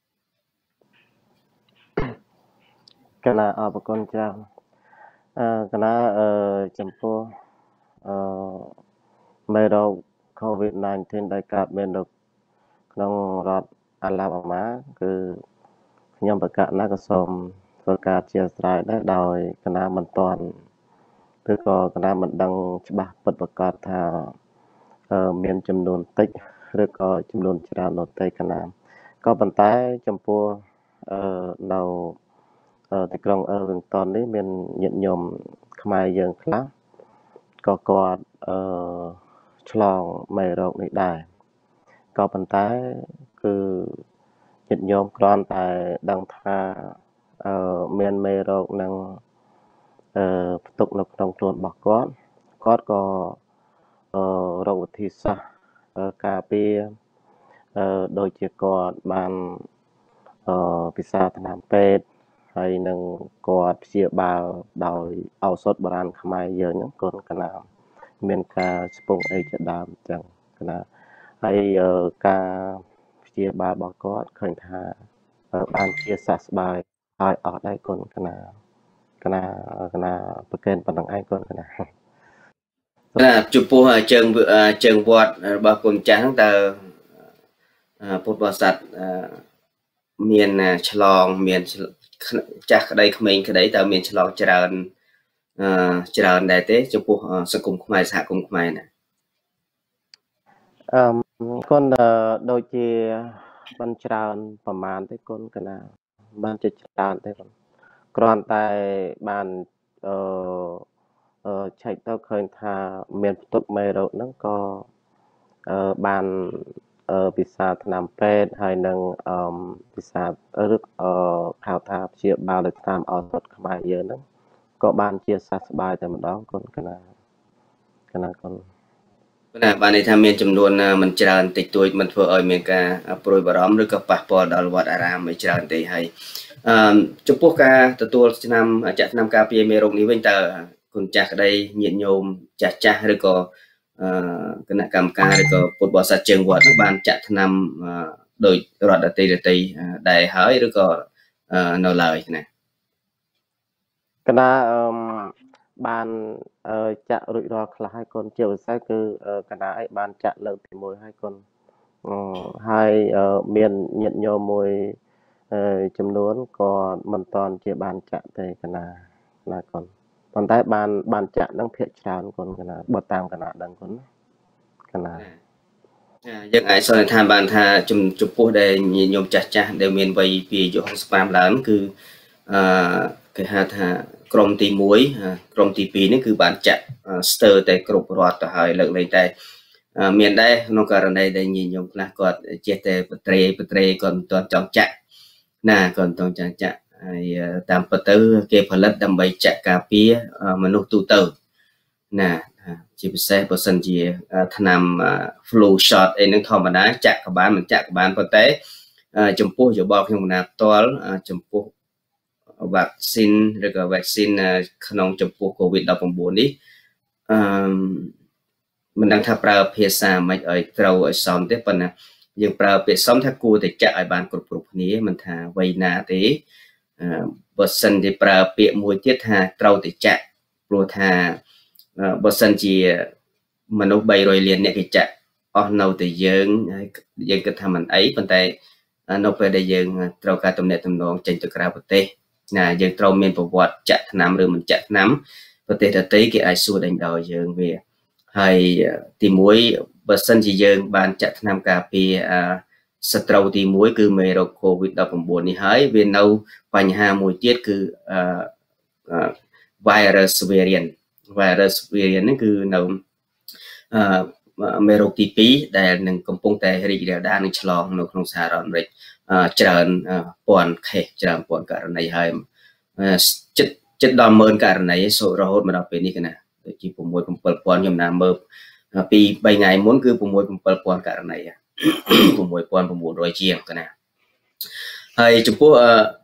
កណាអរគុណច្រើនអឺកណាអឺចំពោះអឺមេរោគ COVID 19 ដែលកើតមាននៅក្នុងរដ្ឋ Alabama គឺខ្ញុំប្រកាសណាក៏សូមធ្វើការអធិស្ឋានដែរដោយកណាមិនទាន់ឬក៏កណាមិនដឹងច្បាស់ពិតប្រាកដថាមានចំនួនតិចឬក៏ចំនួនច្រើននោះទេកណាក៏ប៉ុន្តែចំពោះអឺនៅទីក្រុង Irvington នេះមានញាតិញោមខ្មែរយើងខ្លះក៏គាត់អឺឆ្លងមេរោគនេះដែរក៏ប៉ុន្តែគឺញាតិញោមគ្រាន់តែដឹងថាអឺមានមេរោគនឹងអឺផ្ទុកនៅក្នុងខ្លួនរបស់គាត់គាត់ក៏អឺរកវិធីសាស្ត្រការពារអឺដូចជាគាត់បានអឺពិសាថ្នាំពេទ្យហើយនឹងគាត់ព្យាបាលដោយឱសថបុរាណខ្មែរយើងហ្នឹងគាត់កណាមានការស្ពងអីជាដើមអញ្ចឹងកណាហើយការព្យាបាលរបស់គាត់ឃើញថាបានជាសះស្បើយហើយអស់ដែរគុណកណាកណាកណាប្រកេនប៉ុណ្្នឹងឯងគុណកណាណាចំពោះជើងជើងវត្តរបស់គុណចាស់ហ្នឹងតើពុទ្ធបរិស័ទមានឆ្លងមានចាស់ក្តីក្មេងក្តីតើមានឆ្លងច្រើនអឺច្រើនដែរទេចំពោះសង្គមខ្មែរសហគមន៍ខ្មែរណាអឺគុណដូចជាបានច្រើនប្រមាណទេគុណកណាបានជាច្រើនទេគុណគ្រាន់តែបានអឺអឺឆែកទៅឃើញថាមានផ្ទុកមេរោគហ្នឹងក៏អឺបានអឺពិសាថ្នាំពេទ្យហើយនឹងអឺពិសាឬអឺហៅថាព្យាបាលដោយតាមឱសថខ្មែរយើងហ្នឹងក៏បានជាសះស្បើយតែម្ដងគុណកណាកណាគុណណាបានន័យថាមានចំនួនមិនច្រើនតិចតួចមិនធ្វើឲ្យមានការព្រួយបារម្ភឬក៏ប៉ះពាល់ដល់វត្តអារាមមិនច្រើនទេហើយអឺចំពោះការទទួលឆ្នាំចាក់ថ្នាំការពារមេរោគនេះវិញតើគុណចាស់ក្តីញាតិញោមចាស់ចាស់ឬក៏អឺគណៈកម្មការឬក៏ពុទ្ធបរិស័ទជើងវត្តបានចាក់ថ្នាំដោយរដ្ឋដទៃដទៃដែរហើយឬក៏នៅឡើយណាកណាអឺបានចាក់រួចរាល់ខ្លះហើយកូនជាពិសេសគឺកណាឯងបានចាក់លើកទីមួយហើយកូនហើយមានញាតិញោមមួយចំនួនក៏មិនតាន់ជាបានចាក់ទេកណាណាកូនប៉ុន្តែបានបានចាក់នឹងភាគច្រើនកូនកណាបើតាមកណាដឹងកូនកណាយើងអាចសន្និដ្ឋានបានថាចំពោះដែលញាតិញោមចាស់ចាស់ដែលមានវ័យពីអាយុហកសិប៥ឡើងគឺអឺគេហៅថាក្រុមទីមួយក្រុមទីពីរនេះគឺបានចាក់ស្ទើរតែគ្រប់រដ្ឋទៅហើយលើកលែងតែមានដែរក្នុងករណីដែលញាតិញោមខ្លះគាត់ចេះតែបត្រេបត្រេគាត់មិនទាន់ចង់ចាក់ណាគាត់មិនទាន់ចង់ចាក់ហើយតាមពិតទៅគេផលិតដើម្បីចាក់ការពារមនុស្សទូទៅណាជាពិសេសបើសិនជាថ្នាំ flu shot អីហ្នឹងធម្មតាចាក់ក៏បានមិនចាក់ក៏បានប៉ុន្តែចំពោះយោបល់ខ្ញុំកណាផ្ទាល់ចំពោះវ៉ាក់ស៊ីនឬក៏វ៉ាក់ស៊ីនក្នុងចំពោះ COVID ដប់ប្រាំបួននេះអឺមិនដឹងថាប្រើភាសាមិនឲ្យត្រូវឲ្យសមទេប៉ុន្តែយើងប្រើពាក្យសមថាគួរតែចាក់ឲ្យបានគ្រប់គ្រប់គ្នាមិនថាវ័យណាទេបើសិនជាប្រើពាក្យមួយទៀតថាត្រូវតែចាក់ព្រោះថាបើសិនជាមនុស្សបីរយលានអ្នកគេចាក់អស់នៅតែយើងហើយយើងគិតថាមិនអីប៉ុន្តែនៅពេលដែលយើងត្រូវការទំនាក់ទំនងចេញទៅក្រៅប្រទេសណាយើងត្រូវមានប្រវត្តិចាក់ថ្នាំឬមិនចាក់ថ្នាំប្រទេសដទៃគេអាចសួរដេញដោយើងវាហើយទីមួយបើសិនជាយើងបានចាក់ថ្នាំការពារសត្រូវទីមួយគឺមេរោគ COVID ដប់ប្រាំបួននេះហើយវានៅបញ្ហាមួយទៀតគឺ virus variant virus variant នេះគឺនៅមេរោគទីពីរដែលនឹងកំពុងតែរីករាលដាលនឹងឆ្លងនៅក្នុងសហរដ្ឋអាមេរិកច្រើនពាន់ខេសច្រើនពាន់ករណីហើយចិត្តចិត្តដល់ម៉ឺនករណីសូរហូតមកដល់ពេលនេះកណាដូចជា6 7ពាន់ខ្ញុំណាមើលពី3ថ្ងៃមុនគឺ6 7ពាន់ករណី6,900ជាងកណាហើយចំពោះ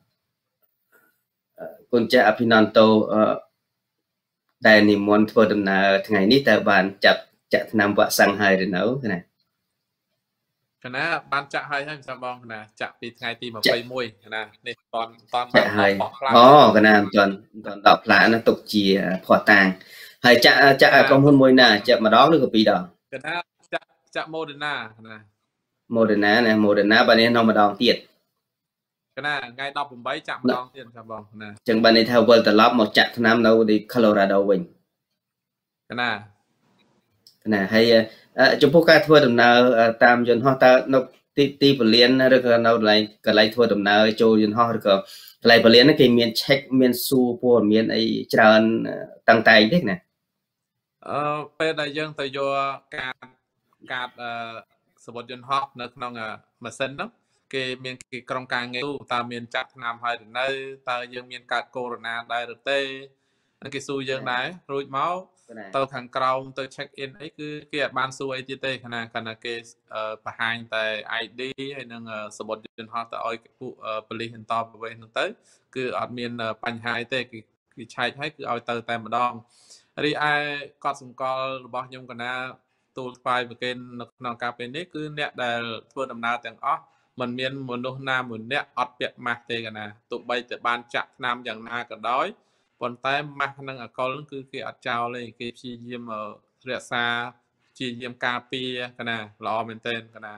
គុណចាស់អភិនន្តោដែលនិមន្តធ្វើដំណើរថ្ងៃនេះតើបានចាប់ចាក់ថ្នាំវ៉ាក់សាំងហើយឬនៅណាកណាបានចាក់ហើយហើយចាំបងកណាចាក់ពីថ្ងៃទីยี่สิบเอ็ดកណានេះតនតនចាក់ហើយអូកណាមិនទាន់មិនទាន់ដល់ផ្លាកណាទុកជាភ័ស្តុតាងហើយចាក់ចាក់ក្រុមហ៊ុនមួយណាចាក់ម្ដងឬក៏ពីរដងកណាចាក់ចាក់ Moderna ណា Moderna ណា Moderna បាទនេះនៅម្ដងទៀតកណាថ្ងៃដប់ប្រាំeightចាក់ម្ដងទៀតចាំបងណាអញ្ចឹងបាទនេះថាវិលត្រឡប់មកចាក់ថ្នាំនៅទី Colorado វិញកណាណាហើយចំពោះការធ្វើដំណើរតាមយន្តហោះតើនៅទីទីពលានឬក៏នៅកន្លែងកន្លែងធ្វើដំណើរចូលយន្តហោះឬក៏កន្លែងពលានហ្នឹងគេមាន check មានសួរព័ត៌មានអីច្រើនតាំងតែងទេណាអឺពេលដែលយើងទៅយកការកាតសវត្ថយន្តហោះនៅក្នុងម៉ាស៊ីនហ្នឹងគេមានគេក្រុមការងារតើមានចាក់ថ្នាំហើយឬនៅតើយើងមានកាតកូវីដ ដែរឬទេហ្នឹងគេសួរយើងដែររួចមកទៅខាងក្រោមទៅ check in អីគឺគេអាចបានសួរអីទៀតទេខណៈគណៈគេបង្ហាញតែ ไอ ดี ហើយនឹងសវត្ថយន្តហោះទៅឲ្យពួកប៉ូលីសបន្តប្រវេសហ្នឹងទៅគឺអត់មានបញ្ហាអីទេគេគេឆែកឲ្យគឺឲ្យទៅតែម្ដងរីឯកត់សម្គាល់របស់ខ្ញុំកណាទូលស្វាយប្រគេននៅក្នុងការពេលនេះគឺអ្នកដែលធ្វើដំណើរទាំងអស់មិនមានមនុស្សណាមួយអ្នកអត់ពាក់ម៉ាស់ទេកណាទោះបីតែបានចាក់ថ្នាំយ៉ាងណាក៏ដោយប៉ុន្តែម៉ាស់និងអាកុលគឺគេអត់ចោលទេគេព្យាយាមរក្សាព្យាយាមការពារកណាល្អមែនទែនកណា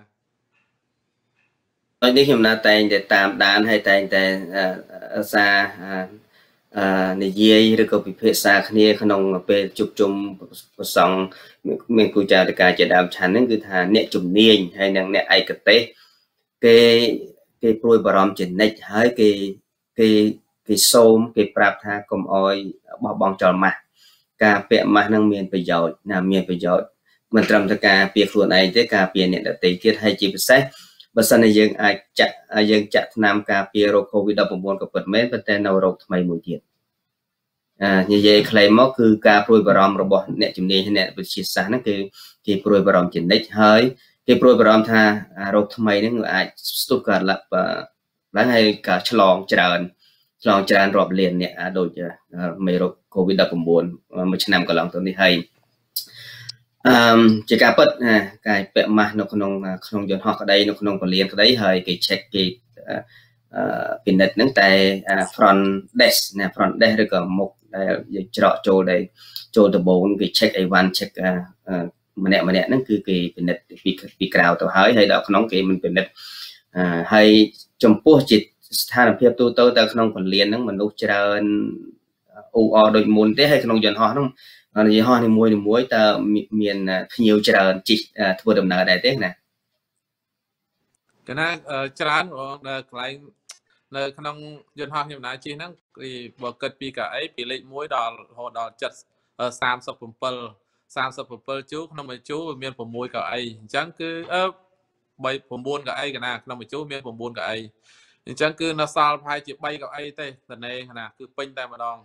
ហើយនេះខ្ញុំណាតែងតែតាមដានហើយតែងតែសារនិយាយឬក៏ពិភាក្សាគ្នាក្នុងពេលជួបជុំប្រសង់មានគូចារការជាដើមឆាន់ហ្នឹងគឺថាអ្នកជំនាញហើយនិងអ្នកឯកទេសគេគេព្រួយបារម្ភជានិច្ចហើយគេគេគេសូមគេប្រាប់ថាកុំអោយបោះបង់ចោលម៉ាស់ការពាក់ម៉ាស់នឹងមានប្រយោជន៍ណាមានប្រយោជន៍មិនត្រឹមតែការពារខ្លួនឯងទេការពារអ្នកដទៃទៀតហើយជាពិសេសបើសិនជាយើងអាចចាក់យើងចាក់ថ្នាំការពាររោគ កូវីដ -19 ក៏ពិតមែនប៉ុន្តែនៅរោគថ្មីមួយទៀតអានិយាយខ្លីមកគឺការព្រួយបារម្ភរបស់អ្នកជំនាញអ្នកវិទ្យាសាស្ត្រហ្នឹងគឺគេព្រួយបារម្ភជានិច្ចហើយគេព្រួយបារម្ភថារោគថ្មីហ្នឹងអាចស្ទុះកើតឡើងហើយក៏ឆ្លងច្រើនឆ្លងច្រើនរាប់លានអ្នកដូចមេរោគ កូវីដ -19 មួយឆ្នាំកន្លងទៅនេះហើយអឺជាការពិតការពាក់ម៉ាស់នៅក្នុងក្នុងយន្តហោះក្តីនៅក្នុងពលានក្តីហើយគេ check គេពិនិត្យហ្នឹងតែ front desk ណា front desk ឬក៏មុខដែលយើងច្រកចូលដែលចូលដំបូងគេ check អីវ៉ាន់ check ម្នាក់ម្នាក់ហ្នឹងគឺគេពិនិត្យពីពីក្រៅទៅហើយហើយដល់ក្នុងគេមិនពិនិត្យហើយចំពោះជាស្ថានភាពទូទៅទៅក្នុងពលានហ្នឹងមនុស្សច្រើនអ៊ូអរដូចមុនទេហើយក្នុងយន្តហោះហ្នឹងយន្តហោះនីមួយនីមួយតើមានភ្ញៀវច្រើនជិះធ្វើដំណើរដែរទេណាកណាច្រើននៅកន្លែងនៅក្នុងយន្តហោះខ្ញុំណាជិះហ្នឹងគឺបើគិតពីកៅអីពីលេខមួយដល់រហូតដល់សាមសិបเจ็ดជួរក្នុងមួយជួរមានหกកៅអីអញ្ចឹងគឺអឺបី9កៅអីកណាក្នុងមួយជួរមាន9កៅអីអញ្ចឹងគឺនៅសល់ប្រហែលជាបីកៅអីទេតនេណាគឺពេញតែម្ដង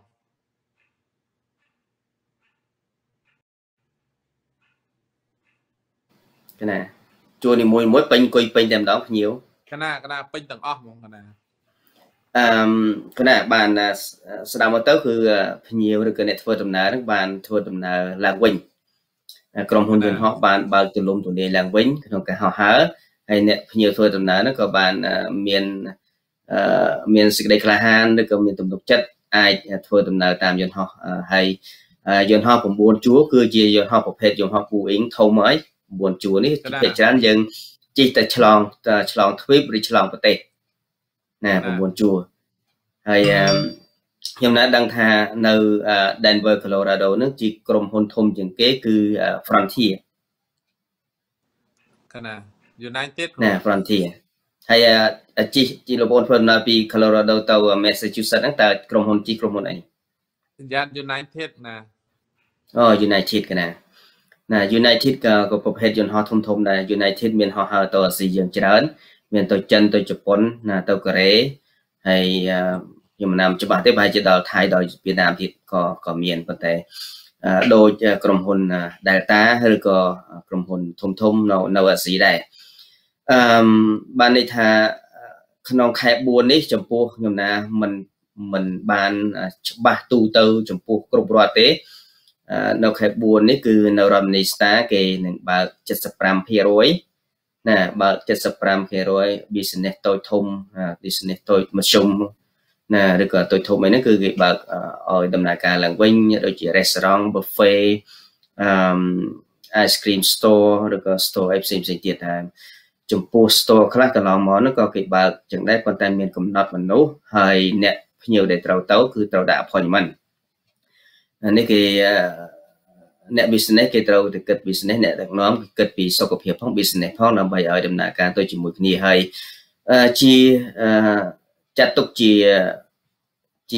កណាជួរនីមួយមួយពេញអង្គុយពេញតែម្ដងភ្ញៀវកណាកណាពេញទាំងអស់ហ្មងកណាអឺកណាបានស្ដាប់មកទៅគឺភ្ញៀវឬក៏អ្នកធ្វើដំណើរហ្នឹងបានធ្វើដំណើរឡើងវិញក្រុមហ៊ុនយន្តហោះបានបើកទូលំទូលាយឡើងវិញក្នុងការហោះហើរហើយអ្នកភ្ញៀវធ្វើដំណើរហ្នឹងក៏បានមានអឺមានសេចក្តីក្លាហានឬក៏មានទំនុកចិត្តអាចធ្វើដំណើរតាមយន្តហោះហើយយន្តហោះnineជួរគឺជាយន្តហោះប្រភេទយន្តហោះ Boeing ធំហើយnineជួរនេះភាគច្រើនយើងជិះតែឆ្លងឆ្លងទ្វីបឬឆ្លងប្រទេសណាnineជួរហើយខ្ញុំណាដឹងថានៅ Denver Colorado នឹងជាក្រុមហ៊ុនធំជាងគេគឺ Frontier កណា United ណា Frontier ហើយជិះជិះលោកបងធ្វើដំណើរពី Colorado ទៅ Massachusetts ហ្នឹងតើក្រុមហ៊ុនជិះក្រុមហ៊ុនអីយ៉ា United ណាអូ United កណា nè United cóประเภทยนต์ฮอทมๆដែរ United មានហោះហើរទៅអាស៊ីយើងច្រើនមានទៅចិនទៅជប៉ុនណាទៅកូរ៉េហើយខ្ញុំមិនណាំច្បាស់ទេប្រហែលជាដល់ថៃដល់វៀតណាមទៀតក៏ក៏មានប៉ុន្តែដូចក្រុមហ៊ុន Delta ឬក៏ក្រុមហ៊ុនធំៗនៅនៅអាស៊ីដែរអឺបានន័យថាក្នុងខែbốnនេះចំពោះខ្ញុំណាមិនមិនបានច្បាស់ទូទៅចំពោះគ្រប់រដ្ឋទេនៅខែbốnនេះគឺនៅរដ្ឋ Minnesota គេនឹងបើក75%ណាបើក75% business តូចធំ business តូចមធ្យមណាឬក៏តូចធំអីហ្នឹងគឺគេបើកឲ្យដំណើរការឡើងវិញដូចជា restaurant buffet អឺ ice cream store ឬក៏ store អីផ្សេងៗទៀតដែរចំពោះ store ខ្លះកន្លងមកហ្នឹងក៏គេបើកចឹងដែរប៉ុន្តែមានកំណត់មនុស្សហើយអ្នកភ្ញៀវដែលត្រូវទៅគឺត្រូវដាក់ appointment នេះគេអ្នក business គេត្រូវទៅគិត business អ្នកដឹកនាំគិតពីសុខភាពផង business ផងដើម្បីឲ្យដំណើរការទៅជាមួយគ្នាហើយជាចាត់ទុកជាជា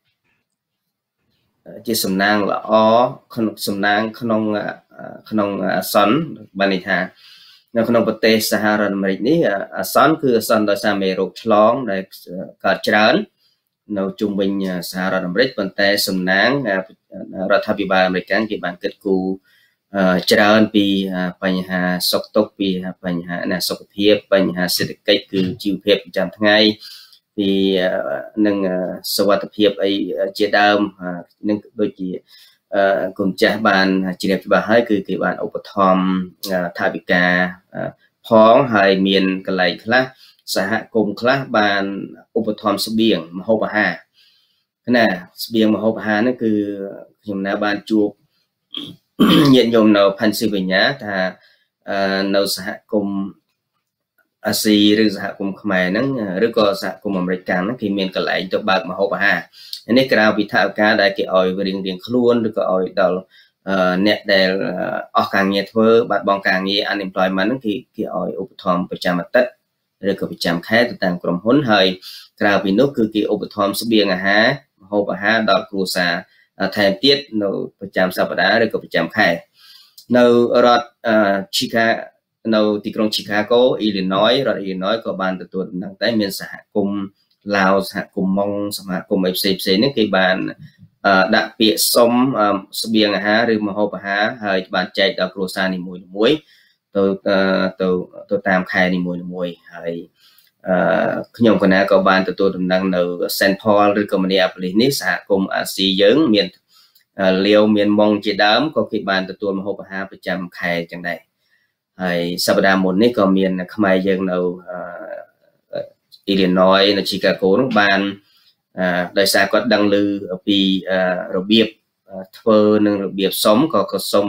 ជាសំណាងល្អក្នុងសំណាងក្នុងក្នុងអាសន្នបានន័យថានៅក្នុងប្រទេសសហរដ្ឋអាមេរិកនេះអាសន្នគឺអាសន្នដោយសារមេរោគឆ្លងដែលកើតច្រើននៅជុំវិញសហរដ្ឋអាមេរិកប៉ុន្តែសំណាងរដ្ឋាភិបាលអាមេរិកគេបានគិតគូរច្រើនពីបញ្ហាសុខទុក្ខពីបញ្ហាណាសុខភាពបញ្ហាសេដ្ឋកិច្ចគឺជីវភាពប្រចាំថ្ងៃពីនឹងសុខភាពអីជាដើមនឹងដូចជាគុណចាស់បានជ្រាបច្បាស់ហើយគឺគេបានឧបត្ថម្ភថវិកាផងហើយមានកន្លែងខ្លះសហគមន៍ខ្លះបានឧបត្ថម្ភស្បៀងម្ហូបអាហារណាស្បៀងម្ហូបអាហារហ្នឹងគឺខ្ញុំណាបានជួបញាតិញោមនៅ Pennsylvania ថានៅសហគមន៍អាស៊ីឬសហគមន៍ខ្មែរហ្នឹងឬក៏សហគមន៍អាមេរិកហ្នឹងគេមានកន្លែងទៅបើកម្ហូបអាហារនេះក្រៅពីថវិកាដែលគេឲ្យរៀងរៀងខ្លួនឬក៏ឲ្យដល់អ្នកដែលអស់ការងារធ្វើបាត់បង់ការងារ unemployment ហ្នឹងគេគេឲ្យឧបត្ថម្ភប្រចាំអាទិត្យឬក៏ប្រចាំខែទៅតាមក្រុមហ៊ុនហើយក្រៅពីនោះគឺគេឧបត្ថម្ភស្បៀងអាហារម្ហូបអាហារដល់គ្រួសារថែមទៀតនៅប្រចាំសប្តាហ៍ឬក៏ប្រចាំខែនៅរដ្ឋ Chicago នៅទីក្រុង Chicago Illinois រដ្ឋ Illinois ក៏បានទទួលដំណឹងតែមានសហគមន៍ឡាវសហគមន៍ម៉ុងសហគមន៍អីផ្សេងផ្សេងហ្នឹងគេបានដាក់ពាក្យសុំស្បៀងអាហារឬម្ហូបអាហារហើយបានចែកដល់គ្រួសារនីមួយៗទៅទៅទៅតាមខែនីមួយៗហើយខ្ញុំកណាក៏បានទទួលដំណឹងនៅ Saint Paul ឬក៏ Minneapolis នេះសហគមន៍អាស៊ីយើងមានលាវមានម៉ុងជាដើមក៏គេបានទទួលម្ហូបអាហារប្រចាំខែចឹងដែរហើយសប្តាហ៍មុននេះក៏មានខ្មែរយើងនៅ Illinois នៅ Chicago នោះបានដោយសារគាត់ដឹងឮពីរបៀបធ្វើនិងរបៀបសុំក៏ក៏សុំ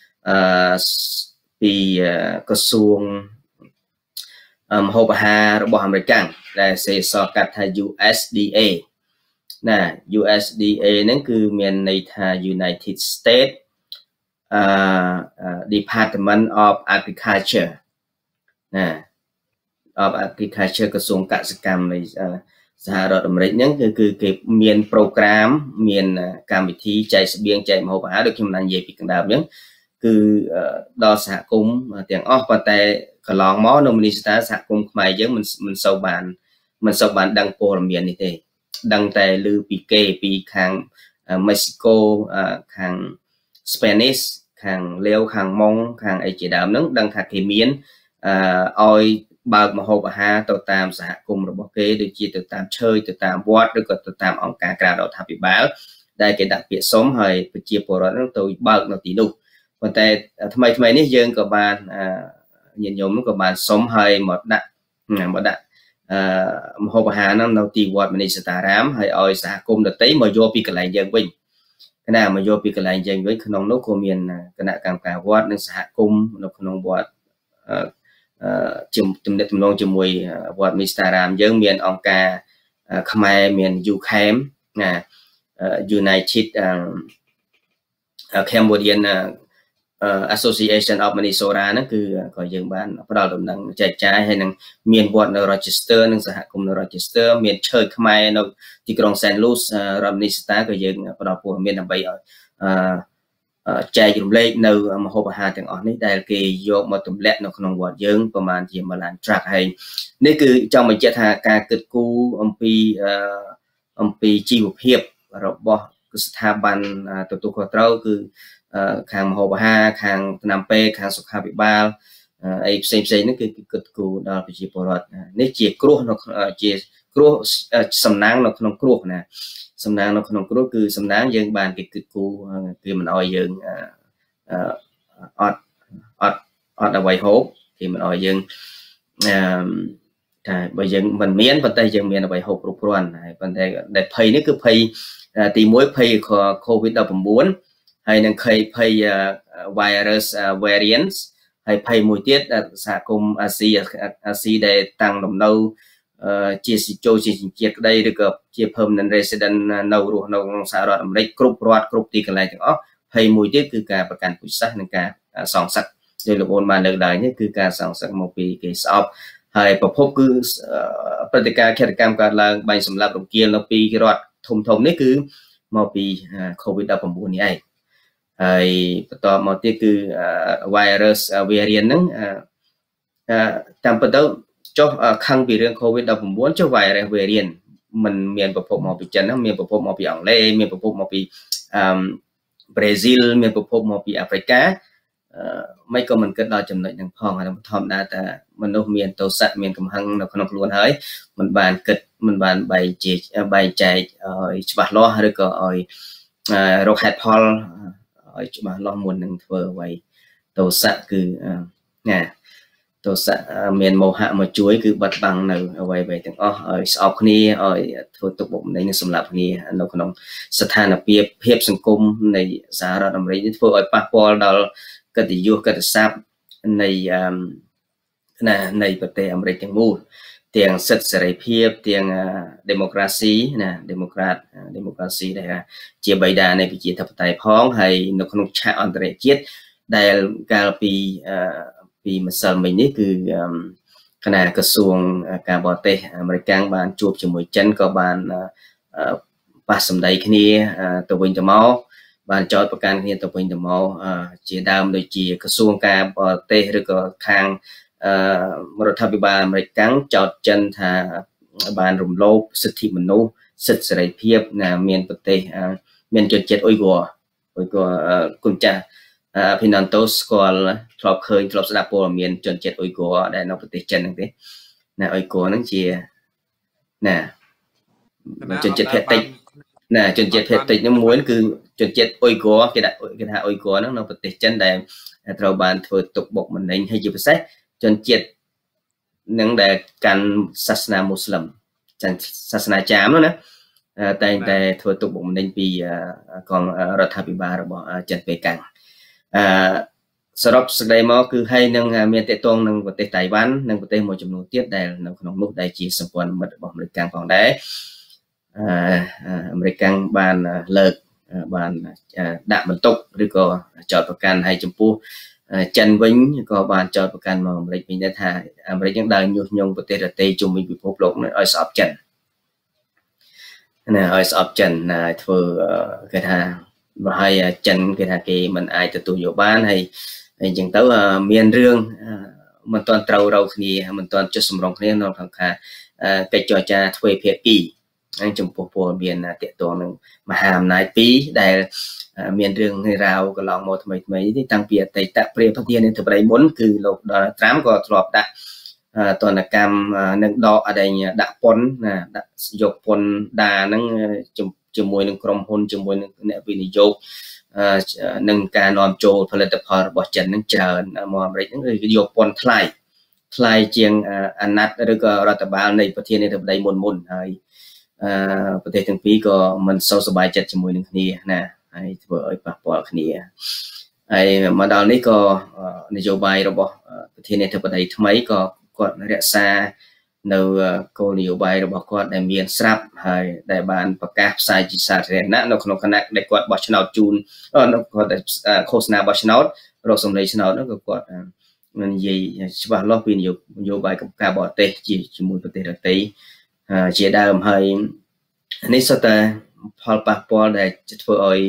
ពីក្រសួងម្ហូបអាហាររបស់អាមេរិកដែលសេសកាត់ថា U S D A ណា U S D A ហ្នឹងគឺមានន័យថា United States uh, uh, Department of Agriculture ណា of Agriculture ក្រសួងកសិកម្មនៃសហរដ្ឋអាមេរិកហ្នឹងគឺគឺគេមានប្រូក្រាមមានកម្មវិធីចែកស្បៀងចែកម្ហូបអាហារដូចខ្ញុំបាននិយាយពីកណ្ដាលអញ្ចឹងគឺដល់សហគមន៍ទាំងអស់ប៉ុន្តែកន្លងមកនៅមីនីស្តាសហគមន៍ខ្មែរយើងមិនមិនសូវបានមិនសូវបានដឹងព័ត៌មាននេះទេដឹងតែឮពីគេពីខាងមេស៊ីកូខាង Spanish ខាងលាវខាងម៉ុងខាងអីជាដើមហ្នឹងដឹងថាគេមានឲ្យបើកម្ហូបអាហារទៅតាមសហគមន៍របស់គេដូចជាទៅតាមឈើទៅតាមវត្តឬក៏ទៅតាមអង្គការក្រៅរដ្ឋាភិបាលដែលគេដាក់ពាក្យសុំហើយប្រជាពលរដ្ឋហ្នឹងទៅបើកនៅទីនោះប៉ុន្តែថ្មីថ្មីនេះយើងក៏បានញាតិញោមក៏បានសុំហើយមកដាក់មកដាក់ម្ហូបអាហារហ្នឹងនៅទីវត្តមនីសតារាមហើយឲ្យសហគមន៍ដទៃមកយកពីកន្លែងយើងវិញណាមកយកពីកន្លែងយើងវិញក្នុងនោះក៏មានគណៈកម្មការវត្តនិងសហគមន៍នៅក្នុងវត្តជំទំនាក់ទំនងជាមួយវត្តមីស្តារាមយើងមានអង្គការខ្មែរមាន U C A M ណា United Cambodian Association of Minnesota ហ្នឹងគឺក៏យើងបានផ្ដល់ដំណឹងចែកចាយហើយនឹងមានវត្តនៅ Rochester និងសហគមន៍នៅ Rochester មានឈើខ្មែរនៅទីក្រុង Saint Louis រដ្ឋ Minnesota ក៏យើងផ្ដល់ព័ត៌មានដើម្បីឲ្យចែករំលែកនៅម្ហូបអាហារទាំងអស់នេះដែលគេយកមកទម្លាក់នៅក្នុងវត្តយើងប្រហែលជាមួយឡានត្រាក់ហើយនេះគឺចង់បញ្ជាក់ថាការគិតគូរអំពីអំពីជីវភាពរបស់ស្ថាប័នទទួលខុសត្រូវគឺខាងម្ហូបអាហារខាងថ្នាំពេទ្យខាងសុខាភិបាលអីផ្សេងផ្សេងហ្នឹងគឺគិតគូរដល់ប្រជាពលរដ្ឋនេះជាគ្រោះនៅជាគ្រោះសំណាងនៅក្នុងគ្រោះណាសំណាងនៅក្នុងគ្រោះគឺសំណាងយើងបានគេគិតគូរគេមិនអោយយើងអត់អត់អត់អ្វីហូបគេមិនអោយយើងអឺតែបើយើងមិនមានប៉ុន្តែយើងមានអ្វីហូបគ្រប់គ្រាន់ហើយប៉ុន្តែដែលភ័យនេះគឺភ័យទីមួយភ័យ COVID ដប់ប្រាំបួន ហើយនឹងភ័យភ័យ virus variants ហើយភ័យមួយទៀតសហគមន៍អាស៊ីអាស៊ីដែលតាំងលំនៅជាចូលជាជាតិក្តីឬក៏ជា permanent resident នៅរស់នៅក្នុងសហរដ្ឋអាមេរិកគ្រប់រដ្ឋគ្រប់ទីកន្លែងទាំងអស់ភ័យមួយទៀតគឺការប្រកាន់ពូជសាសន៍និងការសងសឹកដោយលោកអូនបានលើកឡើងនេះគឺការសងសឹកមកពីគេស្អប់ហើយប្រភពគឺព្រឹត្តិការណ៍ឃាតកម្មកើតឡើងបាញ់សម្លាប់រង្គាលនៅពីរដ្ឋធំធំនេះគឺមកពី COVID ដប់ប្រាំបួន នេះឯងហើយបន្តមកទៀតគឺ virus variant ហ្នឹងតាមពិតទៅចុះខឹងពីរឿង COVID ដប់ប្រាំបួន ចុះ virus variant มันមានប្រភពមកពីចិនណាមានប្រភពមកពីអង់គ្លេសមានប្រភពមកពីអឺប្រេស៊ីលមានប្រភពមកពីអាហ្វ្រិកាមិនក៏មិនគិតដល់ចំណុចហ្នឹងផងហើយធម្មតាតែមនុស្សមានទោសៈមានកំហឹងនៅក្នុងខ្លួនហើយមិនបានគិតមិនបានបែងចែកបែងចែកឲ្យច្បាស់លាស់ឬក៏ឲ្យរកហេតុផលឲ្យច្បាស់លាស់មុននឹងធ្វើអ្វីទោសៈគឺណាទោសៈមានមោហៈមកជួយគឺបាត់បង់នៅអ្វីៗទាំងអស់ឲ្យស្អប់គ្នាឲ្យធ្វើទុកបុកម្នេញនិងសម្លាប់គ្នានៅក្នុងស្ថានភាពភាពសង្គមនៃសហរដ្ឋអាមេរិកនេះធ្វើឲ្យប៉ះពាល់ដល់កិត្តិយសកិត្តិស័ព្ទនៃណានៃប្រទេសអាមេរិកទាំងមូលទាំងសិទ្ធិសេរីភាពទាំង democracy ណា democrat democracy ដែលជាបិតានៃប្រជាធិបតេយ្យផងហើយនៅក្នុងឆាកអន្តរជាតិដែលកាលពីពីម្សិលមិញនេះគឺគណៈក្រសួងការបរទេសអាមេរិកបានជួបជាមួយចិនក៏បានប៉ះសម្ដីគ្នាទៅវិញទៅមកបានចោទប្រកាន់គ្នាទៅវិញទៅមកជាដើមដូចជាក្រសួងការបរទេសឬក៏ខាងរដ្ឋាភិបាលអាមេរិកចោទចិនថាបានរំលោភសិទ្ធិមនុស្សសិទ្ធិសេរីភាពណាមានប្រទេសមានជនជាតិអ៊ុយហ្គ័រអ៊ុយហ្គ័រគុណចាស់ពីណាន់តូស្គាល់ធ្លាប់ឃើញធ្លាប់ស្ដាប់ព័ត៌មានជនជាតិអ៊ុយហ្គ័រដែលនៅប្រទេសចិនហ្នឹងទេណាអ៊ុយហ្គ័រហ្នឹងជាណាជនជាតិភាគតិចណាជនជាតិភាគតិចហ្នឹងមួយគឺជនជាតិអ៊ុយហ្គ័រគេដាក់គេថាអ៊ុយហ្គ័រហ្នឹងនៅប្រទេសចិនដែលត្រូវបានធ្វើទុកបុកម្នេញហើយជាពិសេសជនជាតិនឹងដែលកាន់សាសនាមូស្លឹមសាសនាចាមនោះណាតែតែធ្វើទុកបុកម្នេញពីកងរដ្ឋាភិបាលរបស់ចិនប៉េកាំងអឺសរុបសេចក្តីមកគឺហើយនឹងមានតេតងនឹងប្រទេសតៃវ៉ាន់និងប្រទេសមួយចំនួនទៀតដែលនៅក្នុងនោះដែលជាសម្ព័ន្ធមិត្តរបស់អាមេរិកផងដែរអឺអាមេរិកបានលើកបានដាក់បន្ទុកឬក៏ចោទប្រកាន់ឲ្យចំពោះចិនវិញក៏បានចោទប្រកាន់មកអាមេរិកវិញថាអាមេរិកនឹងដើរញុះញង់ប្រទេសដទៃជុំវិញពិភពលោកនេះឲ្យស្អប់ចិនណាឲ្យស្អប់ចិនណាធ្វើគេថាបើឲ្យចិនគេថាគេមិនអាចទទួលយកបានហើយអញ្ចឹងទៅមានរឿងមិនទាន់ត្រូវរៅគ្នាមិនទាន់ចុះសម្រុងគ្នានៅក្នុងខាកិច្ចចរចាទ្វេភាគីហើយចំពោះពលមានតេតងនឹងមហាអំណាចពីរដែលមានរឿងរ៉ាវកន្លងមកថ្មីថ្មីនេះតាំងពីអតីតព្រះប្រធានាធិបតីមុនគឺលោកដូណាល់ត្រាំក៏ធ្លាប់ដាក់ទណ្ឌកម្មនឹងដកអដែងដាក់ប៉ុនណាដាក់យកប៉ុនដាហ្នឹងជាមួយនឹងក្រុមហ៊ុនជាមួយនឹងអ្នកវិនិយោគនឹងការនាំចូលផលិតផលរបស់ចិនហ្នឹងច្រើនមកអាមេរិកហ្នឹងគឺយកប៉ុនថ្លៃថ្លៃជាងអាណត្តិឬក៏រដ្ឋបាលនៃប្រធានាធិបតីមុនមុនហើយអឺប្រទេសទាំងពីរក៏មិនសូវសប្បាយចិត្តជាមួយនឹងគ្នាណាហើយធ្វើឲ្យប៉ះពាល់គ្នាហើយមកដល់នេះក៏នយោបាយរបស់ប្រធានាធិបតីថ្មីក៏គាត់រក្សានៅគោលនយោបាយរបស់គាត់ដែលមានស្រាប់ហើយដែលបានប្រកាសផ្សាយជាសាធារណៈនៅក្នុងគណៈដែលគាត់បោះឆ្នោតជូនគាត់ឃោសនាបោះឆ្នោតរកសម្លេងឆ្នោតនោះក៏គាត់និយាយច្បាស់លាស់ពីនយោបាយការបរទេសជាជាមួយប្រទេសដទៃជាដើមហើយនេះសុទ្ធតែផលប៉ះពាល់ដែលធ្វើឲ្យ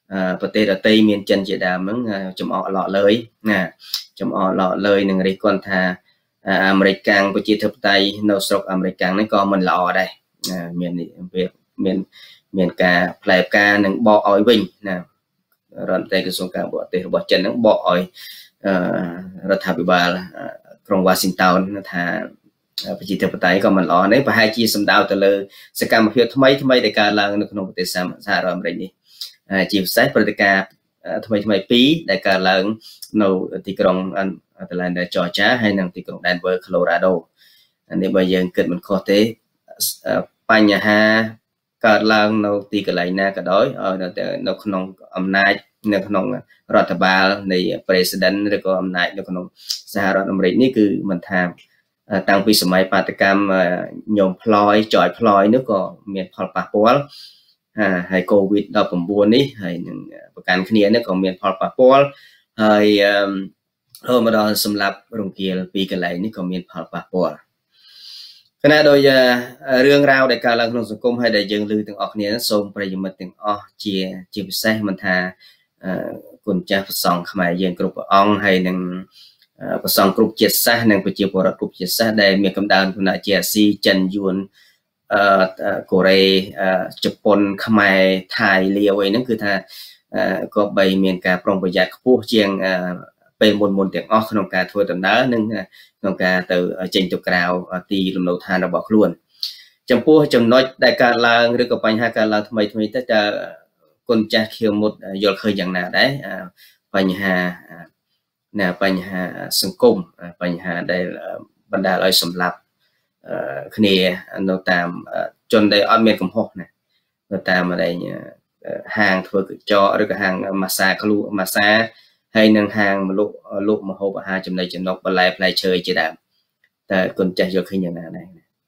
ประเทศไทยមានចិនជាដើមហ្នឹងចំអកឡកលើយណាចំអកឡកលើយនឹងរិះគន់ថាអាមេរិកកាំងប្រជាធិបតេយ្យនៅស្រុកអាមេរិកកាំងហ្នឹងក៏មិនល្អដែរមានមានមានការផ្លែផ្កានឹងបកឲ្យវិញណារដ្ឋមន្ត្រីក្រសួងការបរទេសរបស់ចិនហ្នឹងបកឲ្យរដ្ឋាភិបាលក្រុងវ៉ាស៊ីនតោនថាប្រជាធិបតេយ្យក៏មិនល្អនេះប្រហែលជាសម្ដៅទៅលើសកម្មភាពថ្មីថ្មីដែលកើតឡើងនៅក្នុងប្រទេសសហរដ្ឋអាមេរិកនេះជាពិសេសព្រឹត្តិការណ៍ថ្មីថ្មីពីរដែលកើតឡើងនៅទីក្រុងAtlanta Georgia ហើយនិងទីក្រុង Denver Colorado នេះបើយើងគិតមិនខុសទេបញ្ហាកើតឡើងនៅទីកន្លែងណាក៏ដោយនៅក្នុងអំណាចនៅក្នុងរដ្ឋបាលនៃ President ឬក៏អំណាចនៅក្នុងសហរដ្ឋអាមេរិកនេះគឺមិនថាតាំងពីសម័យបាតកម្មញោមផ្លយចយផ្លយនោះក៏មានផលប៉ះពាល់ហើយ COVID ដប់ប្រាំបួននេះហើយនឹងប្រកាន់គ្នានេះក៏មានផលប៉ះពាល់ហើយរហូតមកដល់សម្រាប់រង្គាលពីកន្លែងនេះក៏មានផលប៉ះពាល់ខណៈដោយរឿងរ៉ាវដែលកើតឡើងក្នុងសង្គមហើយដែលយើងឮទាំងអស់គ្នាសូមប្រិយមិត្តទាំងអស់ជាជាពិសេសមិនថាគុណចាស់ព្រះសង្ឃខ្មែរយើងគ្រប់ព្រះអង្គហើយនឹងព្រះសង្ឃគ្រប់ជាតិសាសន៍និងប្រជាពលរដ្ឋគ្រប់ជាតិសាសន៍ដែលមានកម្ដៅគណៈជាអាស៊ីចិនយួនអឺកូរ៉េជប៉ុនខ្មែរថៃលាវអីហ្នឹងគឺថាក៏បីមានការប្រុងប្រយ័ត្នខ្ពស់ជាងពេលមុនមុនទាំងអស់ក្នុងការធ្វើដំណើរនិងក្នុងការទៅចេញទៅក្រៅទីលំនៅឋានរបស់ខ្លួនចំពោះចំណុចដែលកើតឡើងឬក៏បញ្ហាកើតឡើងថ្មីថ្មីទៅតើគុណចាស់ខៀវមុតយល់ឃើញយ៉ាងណាដែរបញ្ហាណាបញ្ហាសង្គមបញ្ហាដែលបណ្ដាលឲ្យសម្លាប់គ្នានៅតាមជនដែលអត់មានកំហុសណានៅតាមហាងធ្វើកញ្ចក់ឬក៏ហាងម៉ាសាខ្លួនម៉ាសាហើយនឹងហាងលក់លក់ម្ហូបអាហារចំណីចំណុកបន្លែផ្លែឈើជាដើមតើគុណចាស់យល់ឃើញយ៉ាងណាដែរ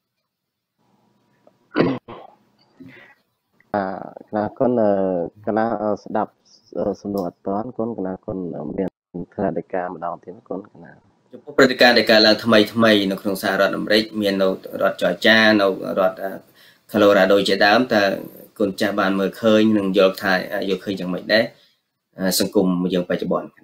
អាគណៈគុណគណៈស្ដាប់សំណួរអត់តាន់គុណគណៈគុណមានព្រឹត្តិការណ៍ម្ដងទៀតគុណគណៈចំពោះព្រឹត្តិការណ៍ដែលកើតឡើងថ្មីថ្មីនៅក្នុងសហរដ្ឋអាមេរិកមាននៅរដ្ឋច័រចានៅរដ្ឋ Colorado ជាដើមតើគុណចាស់បានមើលឃើញនិងយល់ថាយល់ឃើញយ៉ាងម៉េចដែរសង្គមយើងបច្ចុប្បន្ន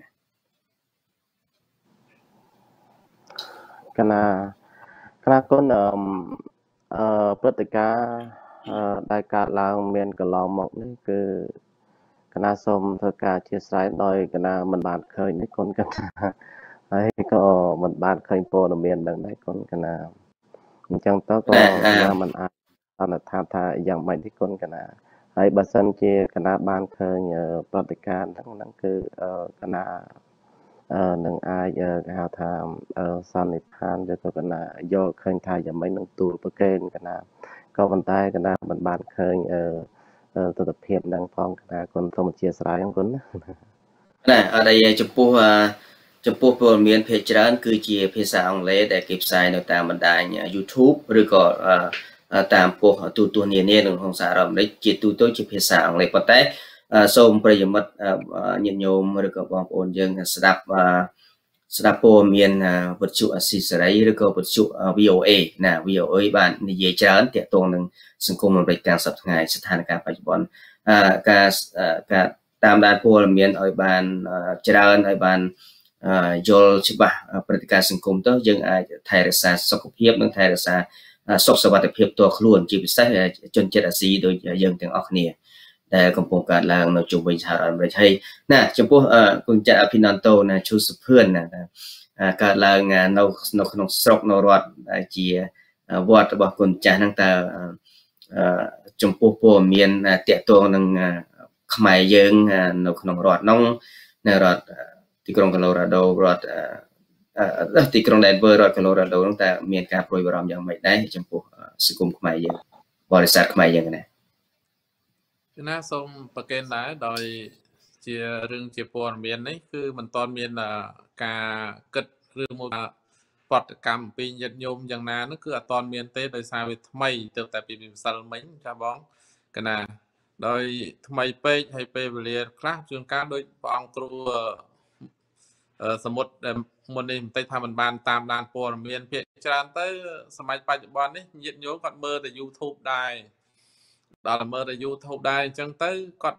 គណៈគណៈគុណអឺព្រឹត្តិការណ៍ដែលកើតឡើងមានកន្លងមកនេះគឺគណៈសូមធ្វើការអធិស្ឋានដោយគណៈមិនបានឃើញនេះគុណគណៈហើយក៏មិនបានឃើញព័ត៌មានដឹងដែរគុណគណៈអញ្ចឹងទៅក៏គណៈមិនអាចអនុថាថាយ៉ាងម៉េចនេះគុណគណៈហើយបើសិនជាគណៈបានឃើញប្រតិការហ្នឹងហ្នឹងគឺគណៈនឹងអាចគេហៅថាសន្និដ្ឋានឬក៏គណៈយកឃើញថាយ៉ាងម៉េចនឹងទូលប្រកេនគណៈក៏ប៉ុន្តែគណៈមិនបានឃើញទស្សនភាពហ្នឹងផងគណៈគុណសូមអធិស្ឋានគុណណាណាអត់អីចំពោះចំពោះព័ត៌មានភាគច្រើនគឺជាភាសាអង់គ្លេសដែលគេផ្សាយនៅតាមបណ្ដាញ YouTube ឬក៏តាមពោះទូទស្សន៍នានានៅក្នុងសហរដ្ឋអាមេរិកជាទូទៅជាភាសាអង់គ្លេសប៉ុន្តែសូមប្រិយមិត្តញាតិញោមឬក៏បងប្អូនយើងស្ដាប់ស្ដាប់ព័ត៌មានវិទ្យុអាស៊ីសេរីឬក៏វិទ្យុ V O A ណា V O A បាននិយាយច្រើនទាក់ទងនឹងសង្គមអាមេរិកកាលសប្តាហ៍ថ្ងៃស្ថានភាពបច្ចុប្បន្នការការតាមដានព័ត៌មានឲ្យបានច្រើនឲ្យបានយល់ច្បាស់ព្រឹត្តិការណ៍សង្គមទៅយើងអាចថែរក្សាសុខភាពនិងថែរក្សាសុខសុវត្ថិភាពផ្ទាល់ខ្លួនជាពិសេសជនជាតិអាស៊ីដូចយើងទាំងអស់គ្នាដែលកំពុងកើតឡើងនៅជុំវិញសហរដ្ឋអាមេរិកហើយណាចំពោះគុណចាស់អភិនន្តោណាឈូសុភឿនណាកើតឡើងនៅនៅក្នុងស្រុកនៅរដ្ឋដែលជាវត្តរបស់គុណចាស់ហ្នឹងតើចំពោះព័ត៌មានតាក់ទងនឹងខ្មែរយើងនៅក្នុងរដ្ឋនោះនៅរដ្ឋទីក្រុង Colorado រដ្ឋទីក្រុង Denver រដ្ឋ Colorado ហ្នឹងតើមានការព្រួយបារម្ភយ៉ាងម៉េចដែរចំពោះសង្គមខ្មែរយើងបរិស័ទខ្មែរយើងណាគឺណាសូមប្រកេនដែរដោយជារឿងជាព័ត៌មាននេះគឺមិនទាន់មានការគិតឬមួយបដកម្មពីញាតិញោមយ៉ាងណានោះគឺអត់ទាន់មានទេដោយសារវាថ្មីទៅតែពីម្សិលមិញចាបងកណាដោយថ្មីពេកហើយពេលវេលាខ្លះជួនកាលដោយព្រះអង្គគ្រូសមុទ្រមុននេះបន្តិចថាមិនបានតាមដានព័ត៌មានភាគច្រើនទៅសម័យបច្ចុប្បន្ននេះញាតិញោមគាត់មើលតែ YouTube ដែរដល់មើលតែ YouTube ដែរអញ្ចឹងទៅគាត់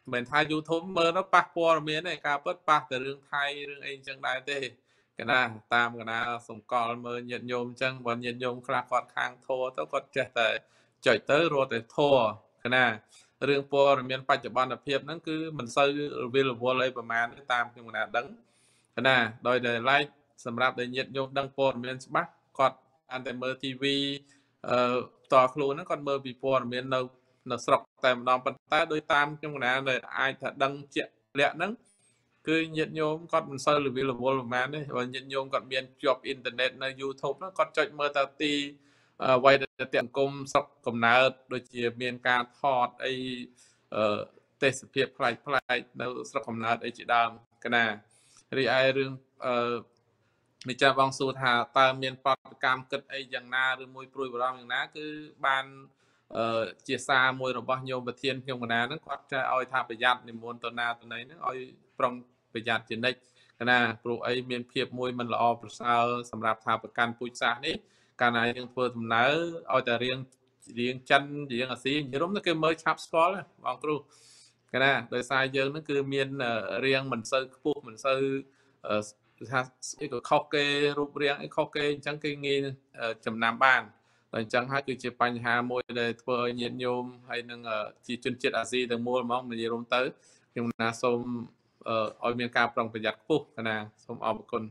mình thay YouTube mơ nó bắt qua miếng này cao bất bắt từ đường thay đường anh chẳng đại thế cái nào tam cái nào sùng con mơ nhận nhôm chân vẫn nhận nhôm khá còn khang thô tao còn trẻ tới chạy tới rồi tới thô cái nào đường po rồi miền Bắc Japan là phiệp nó cứ mình xây vì là vô lấyประมาณtam cái nào đắng cái nào đôi để like សម្រាប់ដែលញាតិញោមដឹងព័ត៌មានច្បាស់គាត់អានតែមើល ទី វី អឺតខ្លួនហ្នឹងគាត់មើលពីព័ត៌មាននៅនៅស្រុកតែម្ដងប៉ុន្តែដោយតាមខ្ញុំកណាដែលអាចថាដឹងជាក់លាក់ហ្នឹងគឺញាតិញោមគាត់មិនសូវរវល់រវល់ប្រហែលទេបើញាតិញោមគាត់មានជាប់អ៊ីនធឺណិតនៅ YouTube ហ្នឹងគាត់ចុចមើលទៅទីអ្វីដែលទាក់សង្គមស្រុកកំណើតដូចជាមានការថតអីអឺទេសភាពផ្លាច់ផ្លាច់នៅស្រុកកំណើតអីជាដើមកណារីឯរឿងអឺនេះចាបងសួរថាតើមានបដកម្មគិតអីយ៉ាងណាឬមួយព្រួយបារម្ភយ៉ាងណាគឺបានអឺជាសារមួយរបស់ញោមប្រធានខ្ញុំកណាហ្នឹងគាត់ចែកឲ្យថាប្រយ័ត្ននិមន្តទៅណាទៅណីហ្នឹងឲ្យប្រុងប្រយ័ត្នជានិច្ចកណាព្រោះអីមានភាពមួយមិនល្អប្រសើរសម្រាប់ថាប្រកាន់ពូជសាសនេះកាលណាយើងធ្វើដំណើរឲ្យតែរៀងរៀងចិនរៀងអាស៊ីយរុំទៅគេមើលឆាប់ស្គាល់បងគ្រូកណាដោយសារយើងហ្នឹងគឺមានរៀងមិនសូវខ្ពស់មិនសូវថាអីក៏ខុសគេរូបរាងអីខុសគេអញ្ចឹងគេងាយចំណាំបានតែអញ្ចឹងហើយគឺជាបញ្ហាមួយដែលធ្វើឲ្យញាតិញោមហើយនឹងជាជនជាតិអាស៊ីទាំងមូលហ្មងនិយាយរួមទៅខ្ញុំណាសូមឲ្យមានការប្រុងប្រយ័ត្នខ្ពស់ណាសូមអរគុណ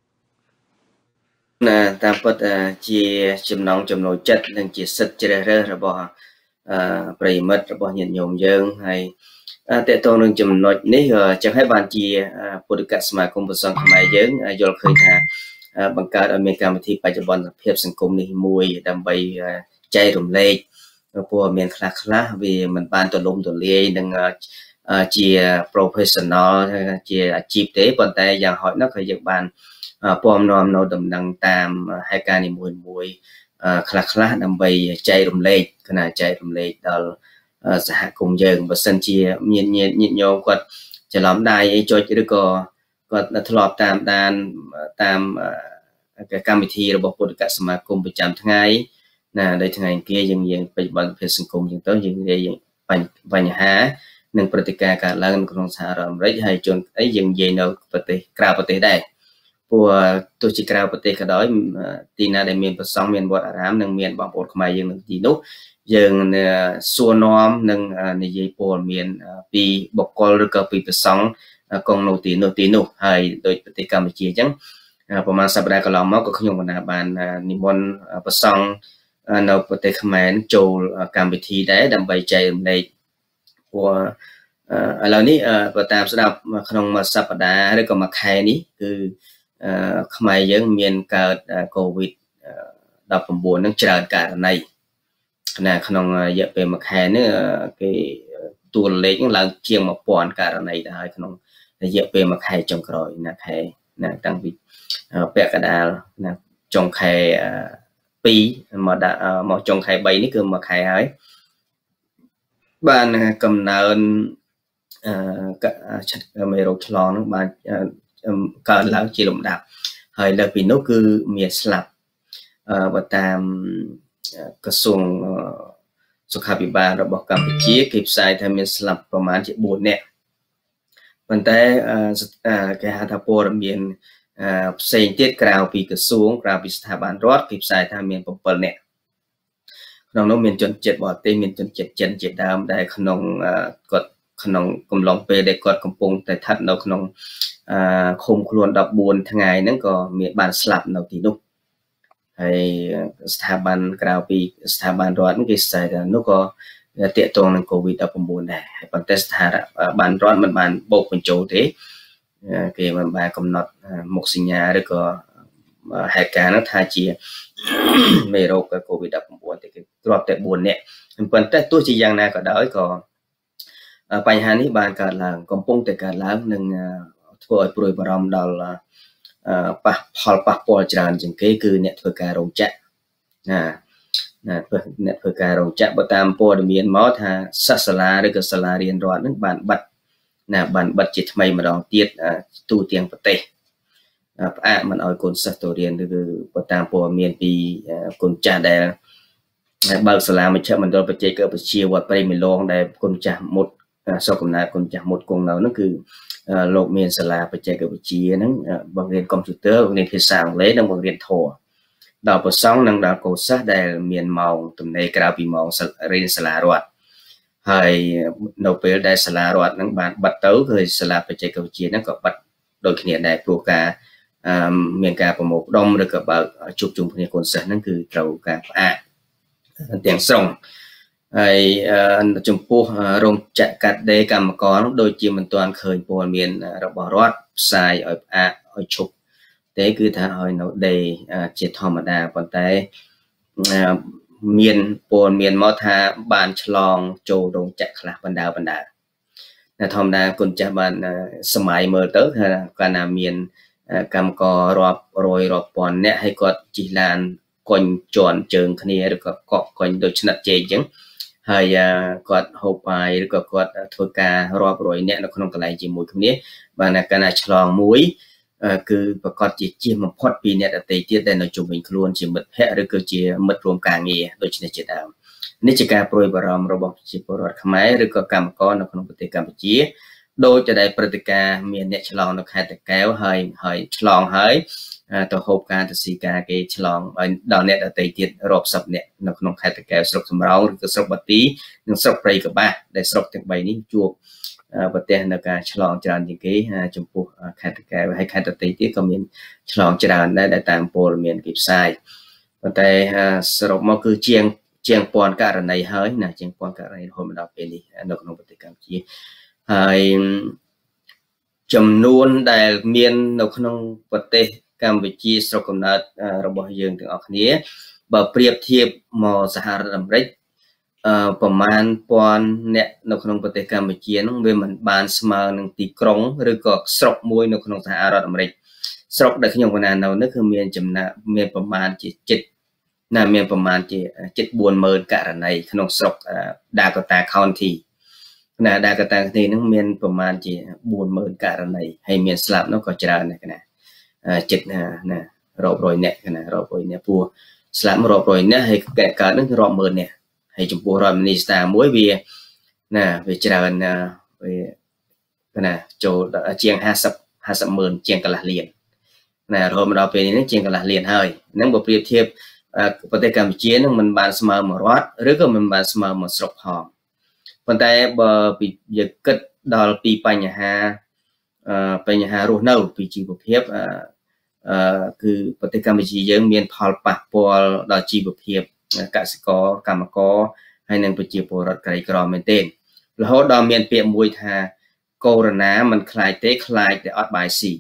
ណាតាមពិតជាចំណងចំណូលចិត្តនិងជាសិទ្ធិជ្រើសរើសរបស់ប្រិយមិត្តរបស់ញាតិញោមយើងហើយតើតើនឹងចំណុចនេះចឹងហើយបានជាពុទ្ធិកសមាគមព្រះសង្ឃខ្មែរយើងយល់ឃើញថាបង្កើតឲ្យមានកម្មវិធីបច្ចុប្បន្នភាពសង្គមនេះមួយដើម្បីចែករំលែកព័ត៌មានខ្លះខ្លះវាមិនបានទូលំទូលាយនិងជា professional ជាអាជីពទេប៉ុន្តែយ៉ាងហោចណាស់ក៏យើងបានពំនាំនៅដំណឹងតាមហេតុការណ៍នីមួយៗខ្លះខ្លះដើម្បីចែករំលែកគណៈចែករំលែកដល់សហគមន៍យើងបើសិនជាមានញាតិញោមគាត់ច្រឡំដៃអីចុចឬក៏គាត់ធ្លាប់តាមដានតាមកម្មវិធីរបស់ពុទ្ធិកសមាគមប្រចាំថ្ងៃណាដោយថ្ងៃអង្គារយើងយើងបច្ចុប្បន្នភាពសង្គមយើងទៅយើងនិយាយបញ្ហានិងព្រឹត្តិការណ៍កើតឡើងក្នុងសហរដ្ឋអាមេរិកហើយជនអីយើងនិយាយនៅប្រទេសក្រៅប្រទេសដែរព្រោះទោះជាក្រៅប្រទេសក៏ដោយទីណាដែលមានប្រសង់មានវត្តអារាមនិងមានបងប្អូនខ្មែរយើងនៅទីនោះយើងសួរនាំនិងនិយាយព័ត៌មានពីបុគ្គលឬក៏ពីប្រសង់កងនៅទីនោះទីនោះហើយដោយប្រទេសកម្ពុជាអញ្ចឹងប្រហែលសប្តាហ៍កន្លងមកក៏ខ្ញុំក៏បាននិមន្តប្រសង់នៅប្រទេសខ្មែរចូលកម្មវិធីដែរដើម្បីចែករំលែកព្រោះឥឡូវនេះបើតាមស្ដាប់ក្នុងមួយសប្តាហ៍ឬក៏មួយខែនេះគឺខ្មែរយើងមានកើតកូវីដ ដប់ប្រាំបួន នឹងច្រើនករណីណាក្នុងរយៈពេលមួយខែនេះគេតួលេខឡើងជាងmột nghìnករណីទៅហើយក្នុងរយៈពេលមួយខែចុងក្រោយណាខែណាតាំងពីពាក់កណ្ដាលណាចុងខែពីរមកដល់មកចុងខែបីនេះគឺមួយខែហើយបានកំណើនអឺមេរោគឆ្លងនឹងបានកើនឡើងជាលំដាប់ហើយលើពីនោះគឺមានស្លាប់បើតាមក្រសួងសុខាភិបាលរបស់កម្ពុជាគេផ្សាយថាមានស្លាប់ប្រមាណជាបួននាក់ប៉ុន្តែគេហៅថាព័ត៌មានផ្សេងទៀតក្រៅពីក្រសួងក្រៅពីស្ថាប័នរដ្ឋគេផ្សាយថាមានbảyនាក់ក្នុងនោះមានជនជាតិបរទេសមានជនជាតិចិនជាដើមដែលក្នុងគាត់ក្នុងកំឡុងពេលដែលគាត់កំពុងតែស្ថិតនៅក្នុងឃុំខ្លួនដប់បួនថ្ងៃហ្នឹងក៏មានបានស្លាប់នៅទីនោះហើយស្ថាប័នក្រៅពីស្ថាប័នរដ្ឋគេស្ដាយថានោះក៏ទាក់ទងនឹងកូវីដ ដប់ប្រាំបួន ដែរហើយប៉ុន្តែស្ថាប័នរដ្ឋមិនបានបូកបញ្ចូលទេគេមិនបានកំណត់មុខសញ្ញាឬក៏ហេតុការណ៍នោះថាជាមេរោគកូវីដ ដប់ប្រាំបួន ទេគេគ្រាន់តែបួននាក់ប៉ុន្តែទោះជាយ៉ាងណាក៏ដោយក៏បញ្ហានេះបានកើតឡើងកំពុងតែកើតឡើងនិងធ្វើឲ្យព្រួយបារម្ភដល់ប៉ះផលប៉ះពាល់ច្រើនជាងគេគឺអ្នកធ្វើការរោងចក្រណាណាអ្នកធ្វើការរោងចក្របើតាមព័ត៌មានមកថាសាសាលាឬក៏សាលារៀនរដ្ឋនឹងបានបិទណាបានបិទជាថ្មីម្ដងទៀតទូទាំងប្រទេសផ្អាកមិនឲ្យកូនសិស្សទៅរៀនឬបើតាមព័ត៌មានពីគុណចាស់ដែលបើកសាលាមជ្ឈមណ្ឌលបច្ចេកវិទ្យាវត្តព្រៃមេឡងដែលគុណចាស់មុត sau cùng này còn chẳng một cùng nào nó cứ lột miền sả là phải chạy cái vị trí nó bằng nghiên computer bằng nghiênភាសាអង់គ្លេសនិងbằng nghiênធរដល់ប្រសងនឹងដល់កោសិស្សដែលមានម៉ោងទំនេរក្រៅពីម៉ោងរៀនសាលារដ្ឋហើយនៅពេលដែលសាលារដ្ឋនឹងបានបិទទៅគឺសាលាបច្ចេកវិទ្យាហ្នឹងក៏បិទដូចគ្នាដែរព្រោះការមានការប្រមូលផ្ដុំឬក៏បើកជួបជុំគ្នាកូនសិស្សហ្នឹងគឺត្រូវការផ្អាកទាំងស្រុងហើយចំពោះរោងចក្រកាត់ដេរកម្មករដូចជាមិនទាន់ឃើញព័ត៌មានរបស់រដ្ឋផ្សាយឲ្យផ្អាកឲ្យឈប់ទេគឺថាឲ្យនៅដេរជាធម្មតាប៉ុន្តែមានព័ត៌មានមកថាបានឆ្លងចូលរោងចក្រខ្លះបណ្ដាបណ្ដាតែធម្មតាគុណចាស់បានសម័យមើលទៅថាកាលណាមានកម្មកររាប់រយរាប់ពាន់អ្នកឲ្យគាត់ជិះឡានកុញជន់ជើងគ្នាឬក៏កក់កុញដូចឆ្និតជែកអញ្ចឹងហើយគាត់ហូបបាយឬក៏គាត់ធ្វើការរាប់រយអ្នកនៅក្នុងកន្លែងជាមួយគ្នាបានកាលណាឆ្លងមួយគឺប្រកាសជាជិះបំផុតពីអ្នកដទៃទៀតដែលនៅជុំវិញខ្លួនជាមិត្តភ័ក្តិឬក៏ជាមិត្តរួមការងារដូចនេះជាដើមនេះជាការព្រួយបារម្ភរបស់ប្រជាពលរដ្ឋខ្មែរឬក៏កម្មករនៅក្នុងប្រទេសកម្ពុជាដោយតែព្រឹត្តិការណ៍មានអ្នកឆ្លងនៅខេត្តតាកែវហើយហើយឆ្លងហើយទៅហូបការទៅស៊ីការគេឆ្លងឲ្យដល់អ្នកដទៃទៀតរាប់សិបអ្នកនៅក្នុងខេត្តតាកែវស្រុកសំរោងឬក៏ស្រុកបាទីនិងស្រុកព្រៃកបាសដែលស្រុកទាំងបីនេះជួបប្រទេសនៅការឆ្លងច្រើនជាងគេចំពោះខេត្តតាកែវហើយខេត្តដទៃទៀតក៏មានឆ្លងច្រើនដែរដែលតាមពលមានគេផ្សាយប៉ុន្តែសរុបមកគឺជាងជាងពាន់ករណីហើយណាជាងពាន់ករណីរហូតមកដល់ពេលនេះនៅក្នុងប្រទេសកម្ពុជាហើយចំនួនដែលមាននៅក្នុងប្រទេសកម្ពុជាស្រុកកំណើតរបស់យើងទាំងអស់គ្នាបើប្រៀបធៀបមកសហរដ្ឋអាមេរិកប្រមាណពាន់អ្នកនៅក្នុងប្រទេសកម្ពុជាហ្នឹងវាមិនបានស្មើនឹងទីក្រុងឬក៏ស្រុកមួយនៅក្នុងសហរដ្ឋអាមេរិកស្រុកដែលខ្ញុំកណានៅនេះគឺមានចំណាក់មានប្រមាណជាចិត្តណាមានប្រមាណជាជិតបួនម៉ឺនករណីក្នុងស្រុក Dakota County ណា Dakota County ហ្នឹងមានប្រមាណជាបួនម៉ឺនករណីហើយមានស្លាប់នោះក៏ច្រើនដែរកណាចិត្តណារាប់រយអ្នកកណារាប់រយអ្នកពោះស្លាប់រាប់រយអ្នកហើយកើតហ្នឹងរាប់ម៉ឺនអ្នកហើយចំពោះរដ្ឋមីនីស្តាមួយវាណាវាច្រើនណាវាណាចូលជាង50 50ម៉ឺនជាងកន្លះលានណារហូតមកដល់ពេលនេះជាងកន្លះលានហើយហ្នឹងបើប្រៀបធៀបប្រទេសកម្ពុជានឹងមិនបានស្មើមួយរដ្ឋឬក៏មិនបានស្មើមួយស្រុកផងប៉ុន្តែបើពីយើងគិតដល់ពីបញ្ហាបញ្ហារស់នៅពីជីវភាពគឺប្រទេសកម្ពុជាយើងមានផលប៉ះពាល់ដល់ជីវភាពកសិករកម្មករហើយនិងប្រជាពលរដ្ឋក្រីក្រមែនទែនរហូតដល់មានពាក្យមួយថាកូវីដ មិនខ្លាចទេខ្លាចតែអត់បាយស៊ី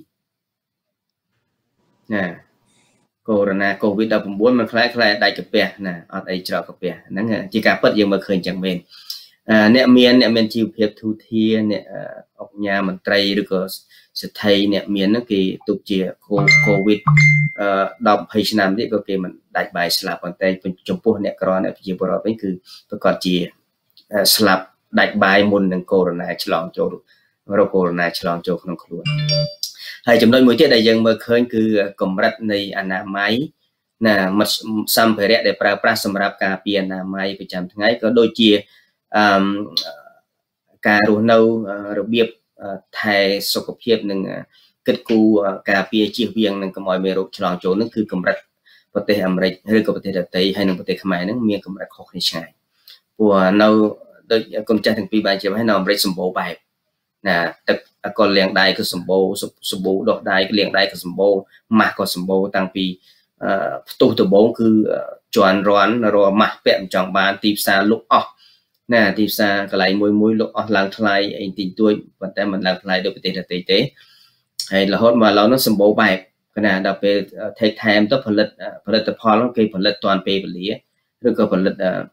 ណាកូវីដ កូវីដ ដប់ប្រាំបួនមិនខ្លាចខ្លាចដាច់កាពះណាអត់អីច្រកកាពះហ្នឹងជាការពិតយើងមើលឃើញចឹងមែនអ្នកមានអ្នកមានជីវភាពធូរធារអ្នកអង្គញាមន្ត្រីឬក៏សិទ្ធិអ្នកមានហ្នឹងគេទុកជាកូវីដដប់ยี่สิบឆ្នាំទៀតក៏គេមិនដាច់បាយស្លាប់ប៉ុន្តែចំពោះអ្នកក្រអ្នកប្រជាពលរដ្ឋវិញគឺប្រកាសជាស្លាប់ដាច់បាយមុននឹងកូវីដ ឆ្លងចូលរោគកូវីដ ឆ្លងចូលក្នុងខ្លួនហើយចំណុចមួយទៀតដែលយើងមើលឃើញគឺកម្រិតនៃអនាម័យណាសម្ភារៈដែលប្រើប្រាស់សម្រាប់ការពារអនាម័យប្រចាំថ្ងៃក៏ដូចជាអឺការរស់នៅរបៀបថែសុខភាពនិងគិតគូរការពារជៀសវាងនឹងកុំឲ្យមេរោគឆ្លងចូលនឹងគឺកម្រិតប្រទេសអាមេរិកឬក៏ប្រទេសដទៃហើយនិងប្រទេសខ្មែរនឹងមានកម្រិតខុសគ្នាឆ្ងាយព្រោះនៅដូចកូនចាស់ទាំងពីរបានជម្រាបហើយនៅអាមេរិកសម្បូរបែបណាទឹកក៏លាងដៃក៏សម្បូរសម្បូរដោះដៃក៏លាងដៃក៏សម្បូរម៉ាស់ក៏សម្បូរតាំងពីផ្ទុះដំបងគឺជន់រាន់រកម៉ាស់ពាក់មិនចង់បានទីផ្សារលុកអស់ណាទីផ្សារកន្លែងមួយមួយលុកអស់ឡើងថ្លៃអីទីទួយប៉ុន្តែមិនឡើងថ្លៃដូចប្រទេសដទៃទេហើយរហូតមកឥឡូវនោះសម្បូរបែបគណៈដល់ពេល take time ទៅផលិតផលិតផលគេផលិតតាន់ពេលវេលាឬក៏ផលិត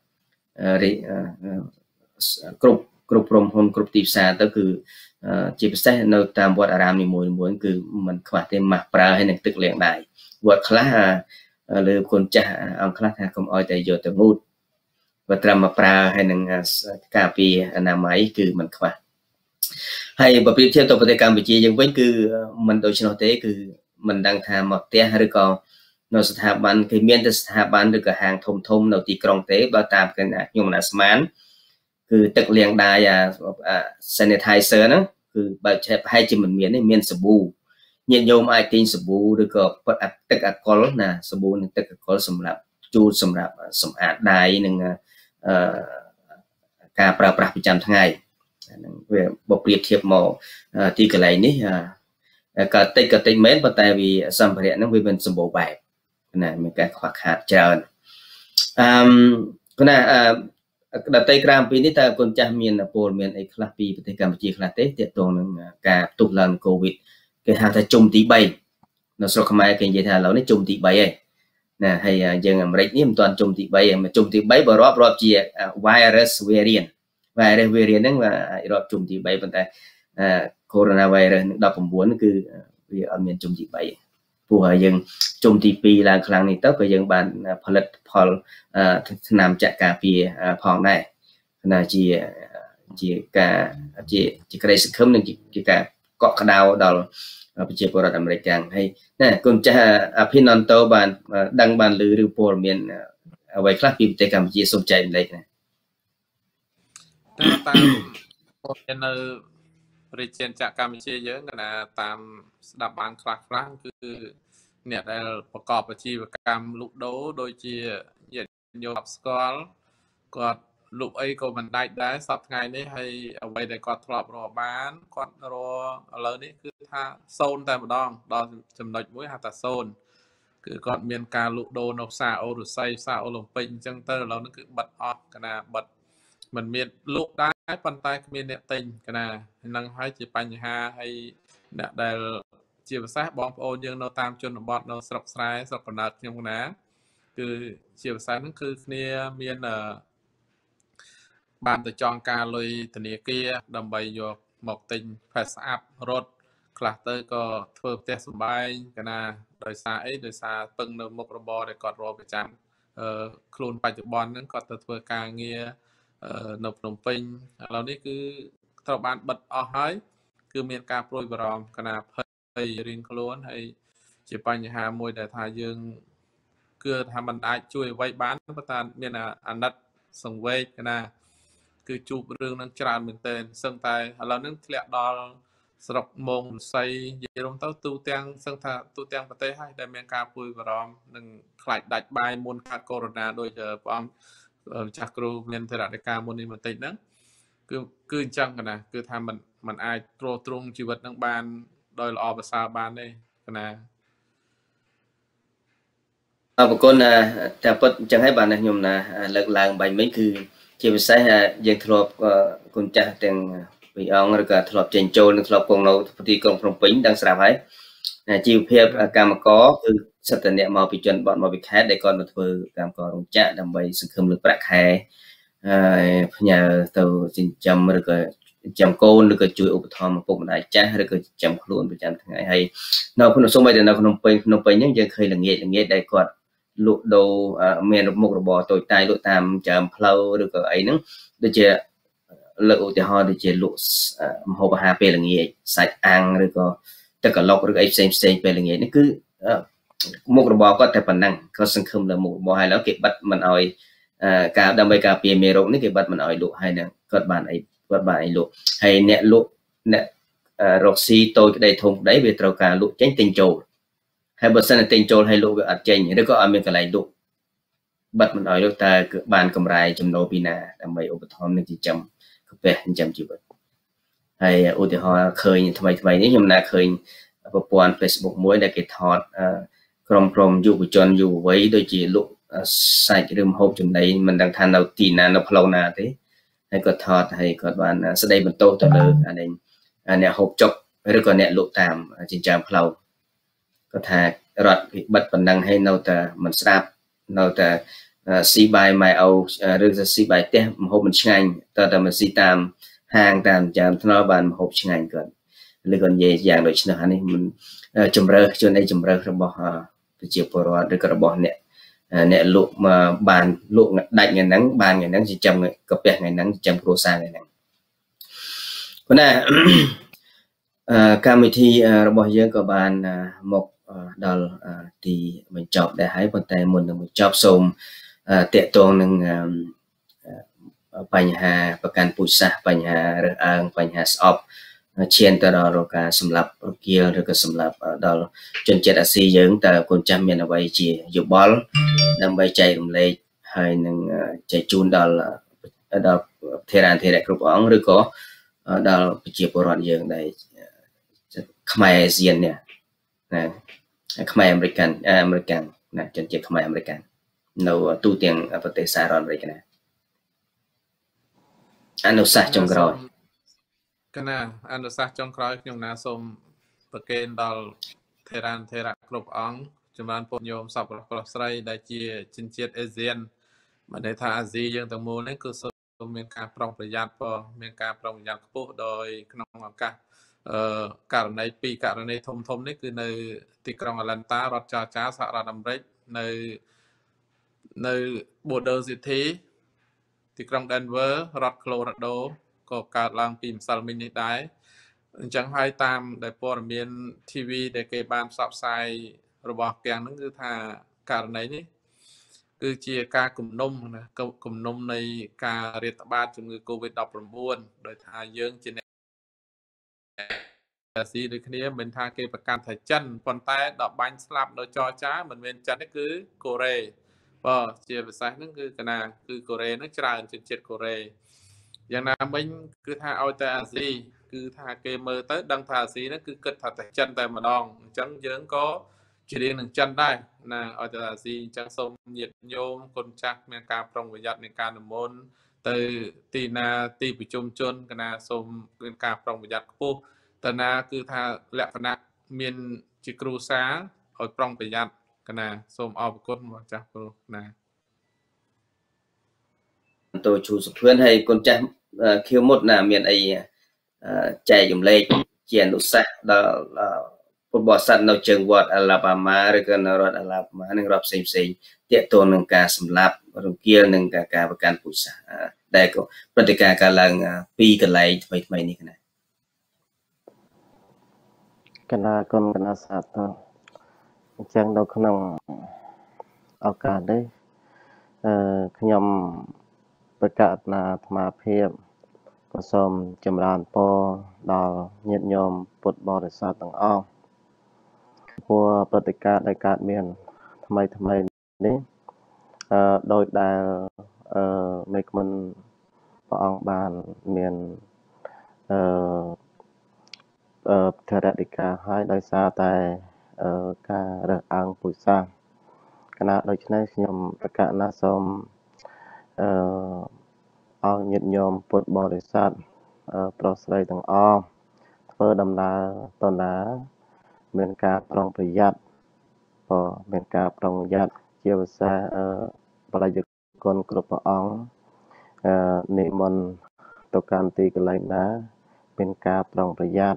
គ្រប់គ្រប់ក្រុមហ៊ុនគ្រប់ទីផ្សារទៅគឺជាពិសេសនៅតាមវត្តអារាមនីមួយៗគឺมันខ្វះទេម៉ាស់ប្រើហើយនឹងទឹកលាងដៃវត្តខ្លះលើកូនចាស់អង្គខ្លះថាកុំអោយតែយកទៅងូតបើត្រឹមមកប្រើហើយនឹងការពារអនាម័យគឺมันខ្វះហើយបើប្រៀបធៀបទៅប្រទេសកម្ពុជាយើងវិញគឺมันដូច្នោះទេគឺមិនដឹងថាមកផ្ទះឬក៏នៅស្ថាប័នគេមានតែស្ថាប័នឬក៏ហាងធំធំនៅទីក្រុងទេបើតាមខ្ញុំណាស្មាន cứ tực liền đài à sanitizer nó cứ bà chép hai chữ mình miền này miền sập bù nhiệt nhôm ai tin sập bù được có bật tực alcohol nè sập bù nè tực alcohol sầm lập chu sầm lập sầm ạt đài nè cảประประประจำทั้งไงvề bộ priệp thiệp màu thì cái này ní cả tây cả tây mến và tại vì sản phẩm nó vì mình sầm bộ bài này mình cái khoác hạt trơn cái này đặt tay gram pin ní ta con cha miền là pol miền ấy là pi tại Campuchia là tết tiệt tuồngនឹងការទុកឡើង Covid គេហៅថាជុំទី3នៅស្រុកខ្មែរគេនិយាយថាឥឡូវនេះជុំទី3ហើយណាហើយយើងអាមេរិកនេះមិនទាន់ជុំទី3ទេជុំទី3បើរាប់រាប់ជា virus variant virus variant ហ្នឹងរាប់ជុំទី3ប៉ុន្តែ coronavirus ដប់9គឺវាអត់មានជុំទី3ព្រោះយើងជុំទី2ឡើងខ្លាំងនេះទៅក៏យើងបានផលិតផលថ្នាំចាក់ការពារផងដែរណាជាជាការជាជាក្តីសង្ឃឹមនិងជាការកក់ក្ដៅដល់ប្រជាពលរដ្ឋអាមេរិកទាំងហើយណាគុណចាស់អភិនន្តោបានដឹងបានឮឬព័ត៌មានអ្វីខ្លះពីប្រទេសកម្ពុជាសូមចែកម្លែកណាតាមព័ត៌មាននៅរាជាណាចក្រកម្ពុជាយើងក៏តាមស្ដាប់បានខ្លះខ្លះគឺអ្នកដែលប្រកបអាជីវកម្មលក់ដូរដូចជាញាតិញោមស្គាល់គាត់លក់អីក៏មិនដាច់ដែរសប្តាហ៍ថ្ងៃនេះហើយអ្វីដែលគាត់ធ្លាប់រកបានគាត់រកឥឡូវនេះគឺថាសូន្យតែម្ដងដល់ចំណុចមួយហៅថាសូន្យគឺគាត់មានការលក់ដូរនៅផ្សារអូរុស័យផ្សារអូឡ িম্প ិកអញ្ចឹងទៅឥឡូវនេះគឺបិទអស់កណាបិទមិនមានលក់ដែរប៉ុន្តែគ្មានអ្នកទិញកណាហ្នឹងហើយជាបញ្ហាហើយអ្នកដែលជាភាសាបងប្អូនយើងនៅតាមជនបទនៅស្រុកស្រែស្រុកកំណើតខ្ញុំណាគឺជាភាសាហ្នឹងគឺគ្នាមានបានទៅចងការលុយធនាគារដើម្បីយកមកទិញផេះស្អាប់រត់ខ្លះទៅក៏ធ្វើផ្ទះសម្បែងកណាដោយសារអីដោយសារពឹងនៅមុខរបរដែលគាត់រកប្រចាំខ្លួនបច្ចុប្បន្នហ្នឹងគាត់ទៅធ្វើការងារនៅភ្នំពេញឥឡូវនេះគឺត្រូវបានបិទអស់ហើយគឺមានការព្រួយបារម្ភកណាភ័យរៀងខ្លួនហើយជាបញ្ហាមួយដែលថាយើងគឺថាมันអាចជួយអ្វីបានប៉ុន្តែមានអាណិតសង្វេគកណាគឺជួបរឿងនឹងច្រើនមែនទែនសឹងតែឥឡូវនេះធ្លាក់ដល់ស្រុកមងស័យនិយាយរំទៅទូទាំងសឹងថាទូទាំងប្រទេសហើយដែលមានការព្រួយបារម្ភនឹងខ្លាចដាច់បាយមុនខាត់កូវីដ ដោយព្រះអង្គម្ចាស់គ្រូមានធរណីការមុននេះបន្តិចហ្នឹងគឺគឺអញ្ចឹងកណាគឺថាมันมันអាចទ្រទ្រង់ជីវិតនឹងបានដោយល្អប្រសើរបានទេកណាអរគុណតែពិតអញ្ចឹងហើយបានខ្ញុំណាលើកឡើងបាញ់មិញគឺជាពិសេសយើងធ្លាប់គុណចាស់ទាំងពីអង្គឬក៏ធ្លាប់ចេញចូលនិងធ្លាប់គង់នៅទីក្រុងភ្នំពេញដឹងស្រាប់ហើយជីវភាពកម្មករគឺសិទ្ធិអ្នកមកពីជនបទមកពីខេត្តដែលគាត់មកធ្វើកម្មកររោងចក្រដើម្បីសង្ឃឹមលើប្រាក់ខែហើយផ្ញើទៅចិញ្ចឹមឬក៏ចិញ្ចឹមកូនឬក៏ជួយឧបត្ថម្ភឪពុកម្ដាយចាស់ឬក៏ចិញ្ចឹមខ្លួនប្រចាំថ្ងៃហើយនៅក្នុងសូម្បីតែនៅក្នុងពេញភ្នំពេញហ្នឹងយើងឃើញល្ងាចល្ងាចដែលគាត់លក់ដូរមានមុខរបរតូចតាចលក់តាមចើមផ្លូវឬក៏អីហ្នឹងដូចជាលើកឧទាហរណ៍ដូចជាលក់ម្ហូបអាហារពេលល្ងាចសាច់អាំងឬក៏ទឹកកឡុកឬក៏អីផ្សេងផ្សេងពេលល្ងាចនេះគឺមុខរបរគាត់តែប៉ុណ្ណឹងគាត់សង្ឃឹមលើមុខរបរហើយឡើយគេបិទមិនអោយការដើម្បីការពារមេរោគនេះគេបិទមិនអោយលក់ហើយនឹងគាត់បានអីគាត់បានអីលក់ហើយអ្នកលក់អ្នករកស៊ីតូចក្តីធំក្តីវាត្រូវការលក់ចេញទិញចូលហើយបើសិនតែទិញចូលហើយលក់វាអត់ចេញឬក៏អត់មានកន្លែងលក់បិទមិនអោយលក់តើបានកម្រៃចំណូលពីណាដើម្បីឧបត្ថម្ភនឹងចិញ្ចឹមកាពះចិញ្ចឹមជីវិតហើយឧទាហរណ៍ឃើញថ្មីថ្មីនេះខ្ញុំណាឃើញប្រព័ន្ធ Facebook មួយដែលគេថតក្រុមក្រុមយុវជនយុវវ័យដូចជាលក់សាច់ឬម្ហូបចំណីមិនដឹងថានៅទីណានៅផ្លូវណាទេហើយគាត់ថតហើយគាត់បានស្ដីបន្ទោសទៅលើអានេះអ្នកហូបចុកឬក៏អ្នកលក់តាមចិញ្ចើមផ្លូវគាត់ថារដ្ឋវិបត្តិប៉ុណ្ណឹងហើយនៅតែមិនស្ដាប់នៅតែស៊ីបាយម៉ែអូឬក៏ស៊ីបាយផ្ទះម្ហូបមិនឆ្ងាញ់តើតែមកស៊ីតាមហាងតាមចាមថ្នល់បានម្ហូបឆ្ងាញ់គាត់ឬក៏និយាយយ៉ាងដូចនេះអានេះមិនជំរើសជនឯជំរើសរបស់ប្រជាពលរដ្ឋឬក៏របស់អ្នកអ្នកលក់មកបានលក់ដាច់ថ្ងៃហ្នឹងបានថ្ងៃហ្នឹងចិញ្ចឹមកាពះថ្ងៃហ្នឹងចិញ្ចឹមគ្រួសារថ្ងៃហ្នឹងប៉ុន្តែកម្មវិធីរបស់យើងក៏បានមកដល់ទីបញ្ចប់ដែរហើយប៉ុន្តែមុននឹងបញ្ចប់សូមតាក់ទងនឹងបញ្ហាប្រកាន់ពូជសាសន៍បញ្ហារើសអើងបញ្ហាស្អប់ឈានទៅដល់រការសម្លាប់រគាលឬក៏សម្លាប់ដល់ជនជាតិអាស៊ីយើងតើកូនចាស់មានអ្វីជាយោបល់ដើម្បីចែករំលែកហើយនឹងចែកជូនដល់ដល់ធេរានធេរៈគ្រប់អង្គឬក៏ដល់ប្រជាពលរដ្ឋយើងដែលខ្មែរអាស៊ាននេះណាខ្មែរអាមេរិកអាមេរិកណាជនជាតិខ្មែរអាមេរិកនៅទូទាំងប្រទេសសហរដ្ឋអាមេរិកណាអនុសាសន៍ចុងក្រោយកណាអនុសាសន៍ចុងក្រោយខ្ញុំណាសូមប្រកេនដល់ធេរានធេរៈគ្រប់អង្គចម្រើនពុទ្ធញោមសពប្រុសស្រីដែលជាជនជាតិអាស៊ានមិនន័យថាអាស៊ីយើងទាំងមូលនេះគឺសូមមានការប្រុងប្រយ័ត្នព្រោះមានការប្រុងប្រយ័ត្នខ្ពស់ដោយក្នុងឱកាសអឺករណីពីរករណីធំធំនេះគឺនៅទីក្រុងអាឡែនតារដ្ឋចរចាសហរដ្ឋអាមេរិកនៅនៅ Border City ទីក្រុង Denver រដ្ឋ Colorado ក៏កើតឡើងពីម្សិលមិញនេះដែរអញ្ចឹងហើយតាមដែលព័ត៌មាន ធី វី ដែលគេបានផ្សព្វផ្សាយរបស់ទាំងហ្នឹងគឺថាករណីនេះគឺជាការគំនុំណាគំនុំនៃការរាតត្បាតជំងឺ COVID ដប់ប្រាំបួន ដោយថាយើងជាអ្នកអាស៊ីដូចគ្នាមិនថាគេប្រកាសថាចិនប៉ុន្តែដល់បាញ់ស្លាប់នៅចរចាមិនមែនចិនទេគឺកូរ៉េបាទជាភាសាហ្នឹងគឺកណាគឺកូរ៉េហ្នឹងច្រើនជនជាតិកូរ៉េយ៉ាងណាមិញគឺថាឲ្យតែអាស៊ីគឺថាគេមើលទៅដឹងថាអាស៊ីហ្នឹងគឺគិតថាតែចិនតែម្ដងអញ្ចឹងយើងក៏ជារៀងនឹងចិនដែរណាឲ្យតែអាស៊ីអញ្ចឹងសូមញាតិញោមគុណចាស់មានការប្រុងប្រយ័ត្ននៃការនិមន្តទៅទីណាទីប្រជុំជនកណាសូមមានការប្រុងប្រយ័ត្នខ្ពស់តើណាគឺថាលក្ខណៈមានជាគ្រូសាឲ្យប្រុងប្រយ័ត្នកណាសូមអរគុណមកចាស់គ្រូណាតូជួសុភឿនហើយគុណចាស់ខៀវមុតណាមានអីចែកចម្លែកជាអនុសាសន៍ដល់ពុទ្ធបរិស័ទនៅជើងវត្តអាឡាបាម៉ាឬក៏នៅរដ្ឋអាឡាបាម៉ានិងរដ្ឋផ្សេងផ្សេងទាក់ទងនឹងការសម្លាប់រង្គាលនិងការការប្រកាន់ពូជសាសន៍ដែលក៏ព្រឹត្តិការណ៍កើតឡើងពីរកន្លែងថ្មីថ្មីនេះណាកណាគុណកណាសាទរអញ្ចឹងនៅក្នុងឱកាសនេះអឺខ្ញុំប្រកាសណាអាត្មាភាពក៏សូមចម្រើនពរដល់ញាតិញោមពុទ្ធបរិស័ទទាំងអស់ព្រោះព្រឹត្តិការណ៍ដែលកើតមានថ្មីថ្មីនេះអឺដោយដែលអឺមេឃមិនព្រះអង្គបានមានអឺអឺធរណីកាឲ្យដោយសារតែអឺការរើសអើងពូជសាសន៍គណៈដូច្នេះខ្ញុំប្រកាសណាសូមអឺឲ្យញាតិញោមពុទ្ធបរិស័ទប្រុសស្រីទាំងអស់ធ្វើដំណើរទៅណាមានការប្រុងប្រយ័ត្នព្រោះមានការប្រុងប្រយ័ត្នជាភាសាអឺបរិយាគុណគ្រប់ព្រះអង្គអឺនិមន្តទៅកាន់ទីកន្លែងណាមានការប្រុងប្រយ័ត្ន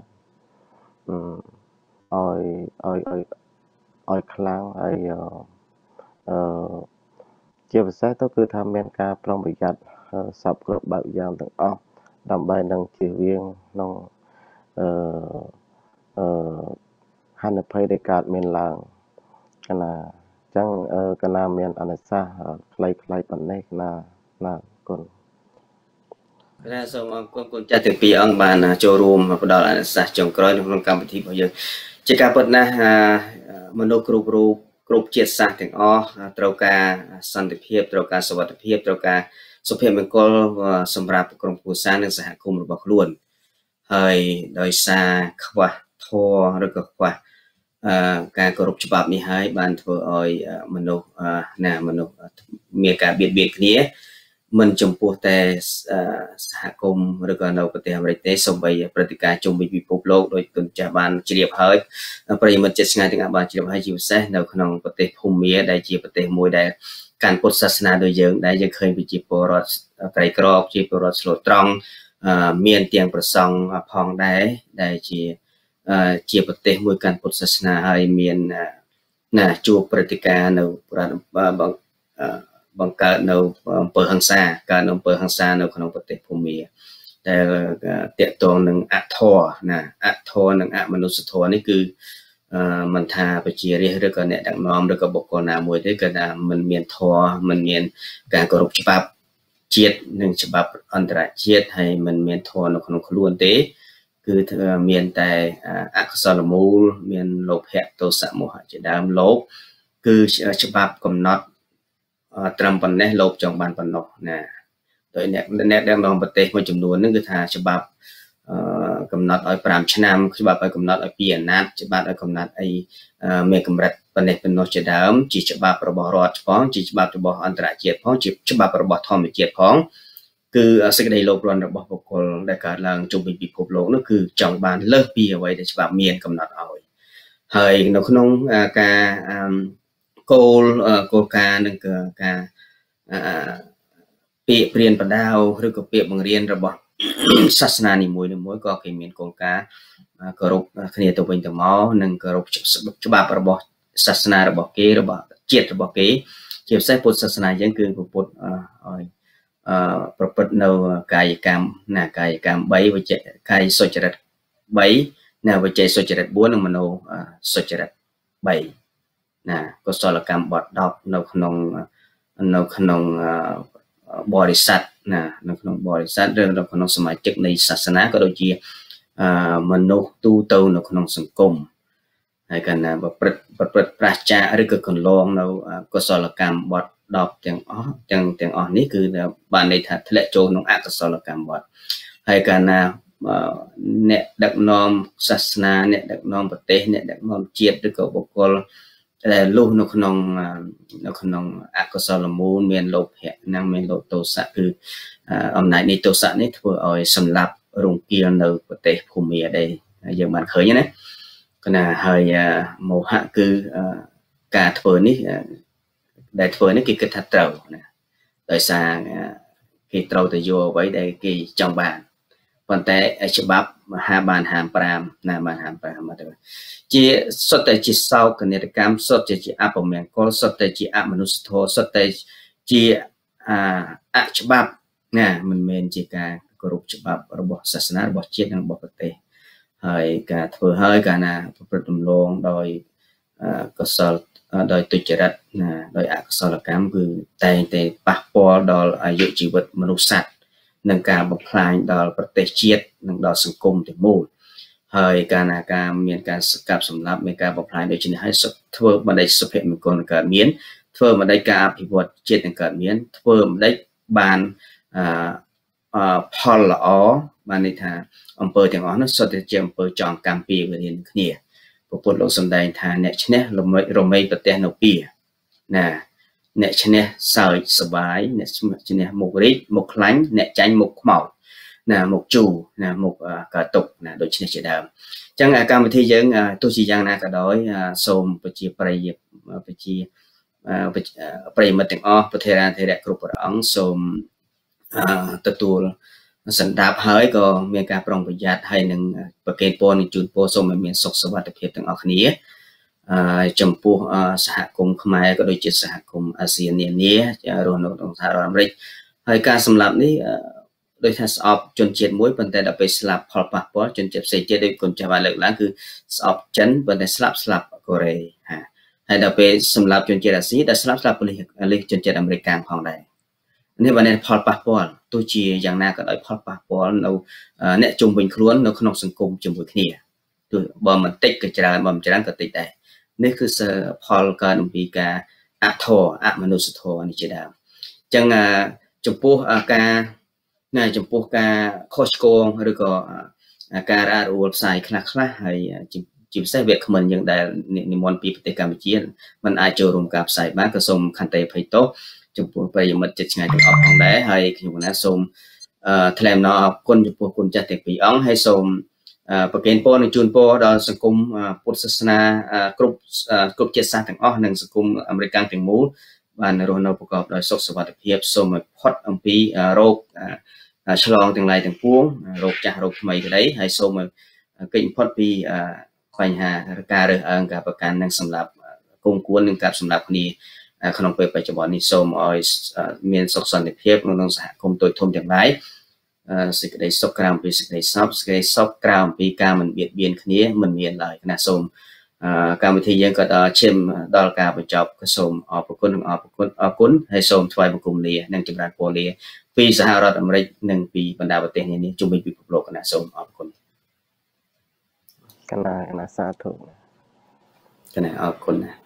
អឺឲ្យឲ្យឲ្យឲ្យខ្លាំងហើយអឺជាពិសេសទៅគឺថាមានការប្រុងប្រយ័ត្នសពគ្រប់បែបយ៉ាងទាំងអស់ដើម្បីនឹងជៀសវាងក្នុងអឺអឺហានិភ័យដែលកើតមានឡើងកណាអញ្ចឹងកណាមានអនុសាសន៍ខ្លីៗប៉ុណ្ណេះណាណាគុណកណាសូមអរគុណគុណចាស់ទាំងពីរអង្គបានចូលរួមផ្ដល់អនុសាសន៍ចុងក្រោយក្នុងកម្មវិធីរបស់យើងជាការពិតណាស់មនុស្សគ្រប់រូបគ្រប់ជាតិសាសន៍ទាំងអស់ត្រូវការសន្តិភាពត្រូវការសុវត្ថិភាពត្រូវការសុភមង្គលសម្រាប់ក្រុមគ្រួសារនិងសហគមន៍របស់ខ្លួនហើយដោយសារខ្វះធម៌ឬក៏ខ្វះការគោរពច្បាប់នេះហើយបានធ្វើឲ្យមនុស្សណាមនុស្សមានការបៀតបៀនគ្នាមិនចំពោះតែសហគមន៍ឬក៏នៅប្រទេសអាមេរិកទេសូម្បីព្រឹត្តិការណ៍ជុំវិញពិភពលោកដោយគុណចាស់បានជ្រាបហើយប្រិយមិត្តចិត្តឆ្ងាយទាំងអស់បានជ្រាបហើយជាពិសេសនៅក្នុងប្រទេសភូមាដែលជាប្រទេសមួយដែលកាន់ពុទ្ធសាសនាដោយយើងដែលយើងឃើញប្រជាពលរដ្ឋក្រីក្រប្រជាពលរដ្ឋស្លូតត្រង់មានទាំងប្រសង់ផងដែរដែលជាជាប្រទេសមួយកាន់ពុទ្ធសាសនាហើយមានណាជួបព្រឹត្តិការណ៍នៅបង្កើតនៅអំពើហិង្សាកើតនៅអំពើហិង្សានៅក្នុងប្រទេសភូមាដែលតាក់ទងនឹងអធរណាអធរនិងអមនុស្សធម៌នេះគឺមិនថាប្រជារាស្ត្រឬក៏អ្នកដឹកនាំឬក៏បុគ្គលណាមួយទេគឺថាมันមានធម៌มันមានការគោរពច្បាប់ជាតិនិងច្បាប់អន្តរជាតិហើយមិនមានធននៅក្នុងខ្លួនទេគឺមានតែអកុសលមូលមានលោភៈទោសៈមោហៈជាដើមលោកគឺច្បាប់កំណត់ត្រឹមប៉ុណ្ណេះលោកចង់បានប៉ុណ្ណោះណាដោយអ្នកអ្នកដឹកនាំប្រទេសមួយចំនួនហ្នឹងគឺថាច្បាប់កំណត់ឲ្យប្រាំឆ្នាំច្បាប់ឲ្យកំណត់ឲ្យពីអាណត្តិច្បាប់ឲ្យកំណត់អីមានកម្រិតប៉ុណ្ណេះប៉ុណ្ណោះជាដើមជាច្បាប់របស់រដ្ឋផងជាច្បាប់របស់អន្តរជាតិផងជាច្បាប់របស់ធម្មជាតិផងគឺសេចក្តីលោភលន់របស់បុគ្គលដែលកើតឡើងជុំវិញពិភពលោកនោះគឺចង់បានលើសពីអ្វីដែលច្បាប់មានកំណត់ឲ្យហើយនៅក្នុងការគោលគោលការណ៍និងការពាក្យព្រានប្រដៅឬក៏ពាក្យបង្រៀនរបស់សាសនានីមួយៗក៏គេមានគោលការណ៍គោរពគ្នាទៅវិញទៅមកនិងគោរពច្បាប់របស់សាសនារបស់គេរបស់ជាតិរបស់គេជាពិសេសពុទ្ធសាសនាយើងគឺពុទ្ធឲ្យប្រព្រឹត្តនៅកាយកម្មណាកាយកម្មបីវិជ្ជកាយសុចរិតបីណាវិជ្ជសុចរិតបួននិងមនោសុចរិតបីណាកុសលកម្មបទដប់នៅក្នុងនៅក្នុងបរិស័ទណានៅក្នុងបរិស័ទឬនៅក្នុងសមាជិកនៃសាសនាក៏ដូចជាមនុស្សទូទៅនៅក្នុងសង្គមហើយកាលណាប្រព្រឹត្តប្រព្រឹត្តប្រឆាឬក៏កន្លងនៅកុសលកម្មបទដប់ទាំងអស់ទាំងទាំងអស់នេះគឺបានន័យថាធ្លាក់ចូលក្នុងអកុសលកម្មបទហើយកាលណាអ្នកដឹកនាំសាសនាអ្នកដឹកនាំប្រទេសអ្នកដឹកនាំជាតិឬក៏បុគ្គលដែលលុះនៅក្នុងនៅក្នុងអកុសលមូលមានលោភៈនិងមានលោភទោសៈគឺអំណាចនៃទោសៈនេះធ្វើឲ្យសម្លាប់រង្គាលនៅប្រទេសភូមាដែរយើងបានឃើញណាគណៈហើយមោហៈគឺការធ្វើនេះដែលធ្វើនេះគេគិតថាត្រូវណាដោយសារគេត្រូវទៅយកអ្វីដែលគេចង់បានប៉ុន្តែច្បាប់មហាបានហាមប្រាមណាបានហាមប្រាមមកទៅជាសុទ្ធតែជាសោកនាដកម្មសុទ្ធតែជាអពមង្គលសុទ្ធតែជាអមនុស្សធម៌សុទ្ធតែជាអច្បាប់ណាមិនមែនជាការគោរពច្បាប់របស់សាសនារបស់ជាតិនិងរបស់ប្រទេសហើយការធ្វើហើយកាលណាប្រព្រឹត្តរំលងដោយកុសលដោយទុច្ចរិតណាដោយអកុសលកម្មគឺតែងតែប៉ះពាល់ដល់អាយុជីវិតមនុស្សសត្វនិងការបំផ្លាញដល់ប្រទេសជាតិនិងដល់សង្គមទាំងមូលហើយកាលណាការមានការសកាប់សម្លាប់មានការបំផ្លាញដូចនេះហើយធ្វើបណ្ដេចសុភមង្គលកើតមានធ្វើបណ្ដេចការអភិវឌ្ឍជាតិនឹងកើតមានធ្វើបណ្ដេចបានអឺផលល្អបានន័យថាអង្គើទាំងអស់នោះសុទ្ធតែជាអង្គើចងកម្មពីវិរិយគ្នាពុទ្ធលោកសម្ដែងថាអ្នកឈ្នះរមែរមែប្រទេសនៅពីណាអ្នកឈ្នះសើចសបាយអ្នកឈ្នះមុខរីកមុខខ្លាញ់អ្នកចាញ់មុខខ្មោចណាមុខជូរណាមុខកើតទុកណាដូចនេះជាដើមអញ្ចឹងកម្មវិធីយើងទោះជាយ៉ាងណាក៏ដោយសូមប្រជាប្រិយប្រជាប្រិយមិត្តទាំងអស់ប្រធានាធិរៈគ្រប់ព្រះអង្គសូមទទួលសន្តាប់ហើយក៏មានការប្រុងប្រយ័ត្នហើយនឹងប្រកេតពរនឹងជូនពរសូមឲ្យមានសុខសុវត្ថិភាពទាំងអស់គ្នាចំពោះសហគមន៍ខ្មែរក៏ដូចជាសហគមន៍អាស៊ាននានារស់នៅក្នុងសហរដ្ឋអាមេរិកហើយការសម្លាប់នេះដោយថាស្អប់ជនជាតិមួយប៉ុន្តែដល់ពេលស្លាប់ផលប៉ះពាល់ជនជាតិផ្សេងទៀតដូចគុណចាស់បានលើកឡើងគឺស្អប់ចិនប៉ុន្តែស្លាប់ស្លាប់កូរ៉េហាហើយដល់ពេលសម្លាប់ជនជាតិអាស៊ីដែលស្លាប់ស្លាប់ប៉ូលីសជនជាតិអាមេរិកផងដែរនេះបានផលប៉ះពាល់ទោះជាយ៉ាងណាក៏ដោយផលប៉ះពាល់នៅអ្នកជុំវិញខ្លួននៅក្នុងសង្គមជាមួយគ្នាទោះបើមិនតិចក៏ច្រើនបើមិនច្រើនក៏តិចដែរនេះគឺផលកើតអំពីការអធម៌អមនុស្សធម៌នេះជាដើមអញ្ចឹងចំពោះការណាចំពោះការខុសឆ្គងឬក៏ការរ៉ារអួលផ្សាយខ្លះខ្លះហើយជាពិសេសវាគ្មិនយើងដែលនិមន្តពីប្រទេសកម្ពុជាមិនអាចចូលរួមការផ្សាយបានក៏សូមខន្តីអភ័យទោសចំពោះប្រិយមិត្តចិត្តឆ្ងាយទាំងអស់ផងដែរហើយខ្ញុំណាសូមថ្លែងអំណរអគុណចំពោះគុណចាស់ទាំងពីរអង្គហើយសូមប្រកេនពរនិងជូនពរដល់សង្គមពុទ្ធសាសនាគ្រប់គ្រប់ជាតិសាសន៍ទាំងអស់និងសង្គមអាមេរិកទាំងមូលបានរស់នៅប្រកបដោយសុខសុវត្ថិភាពសូមឲ្យផុតអំពីរោគឆ្លងទាំងឡាយទាំងពួងរោគចាស់រោគថ្មីក្តីហើយសូមឲ្យគេចផុតពីបញ្ហាការរើសអើងការប្រកាន់និងសម្រាប់គង់គួននិងការសម្រាប់គ្នាក្នុងពេលបច្ចុប្បន្ននេះសូមឲ្យមានសុខសន្តិភាពក្នុងសហគមន៍តូចធំទាំងឡាយសេចក្តីសុខក្រៅពីសេចក្តីសោកសេចក្តីសុខក្រៅពីការមិនបៀតបៀនគ្នាមិនមានឡើយណាសូមកម្មវិធីយើងក៏ដល់ឈានដល់ការបញ្ចប់ក៏សូមអរគុណនិងអរគុណអរគុណហើយសូមថ្វាយបង្គំលានិងចម្រើនពរលាពីសហរដ្ឋអាមេរិកនិងពីបណ្ដាប្រទេសនានាជុំវិញពិភពលោកណាសូមអរគុណកណាកណាសាធុកណាអរគុណណា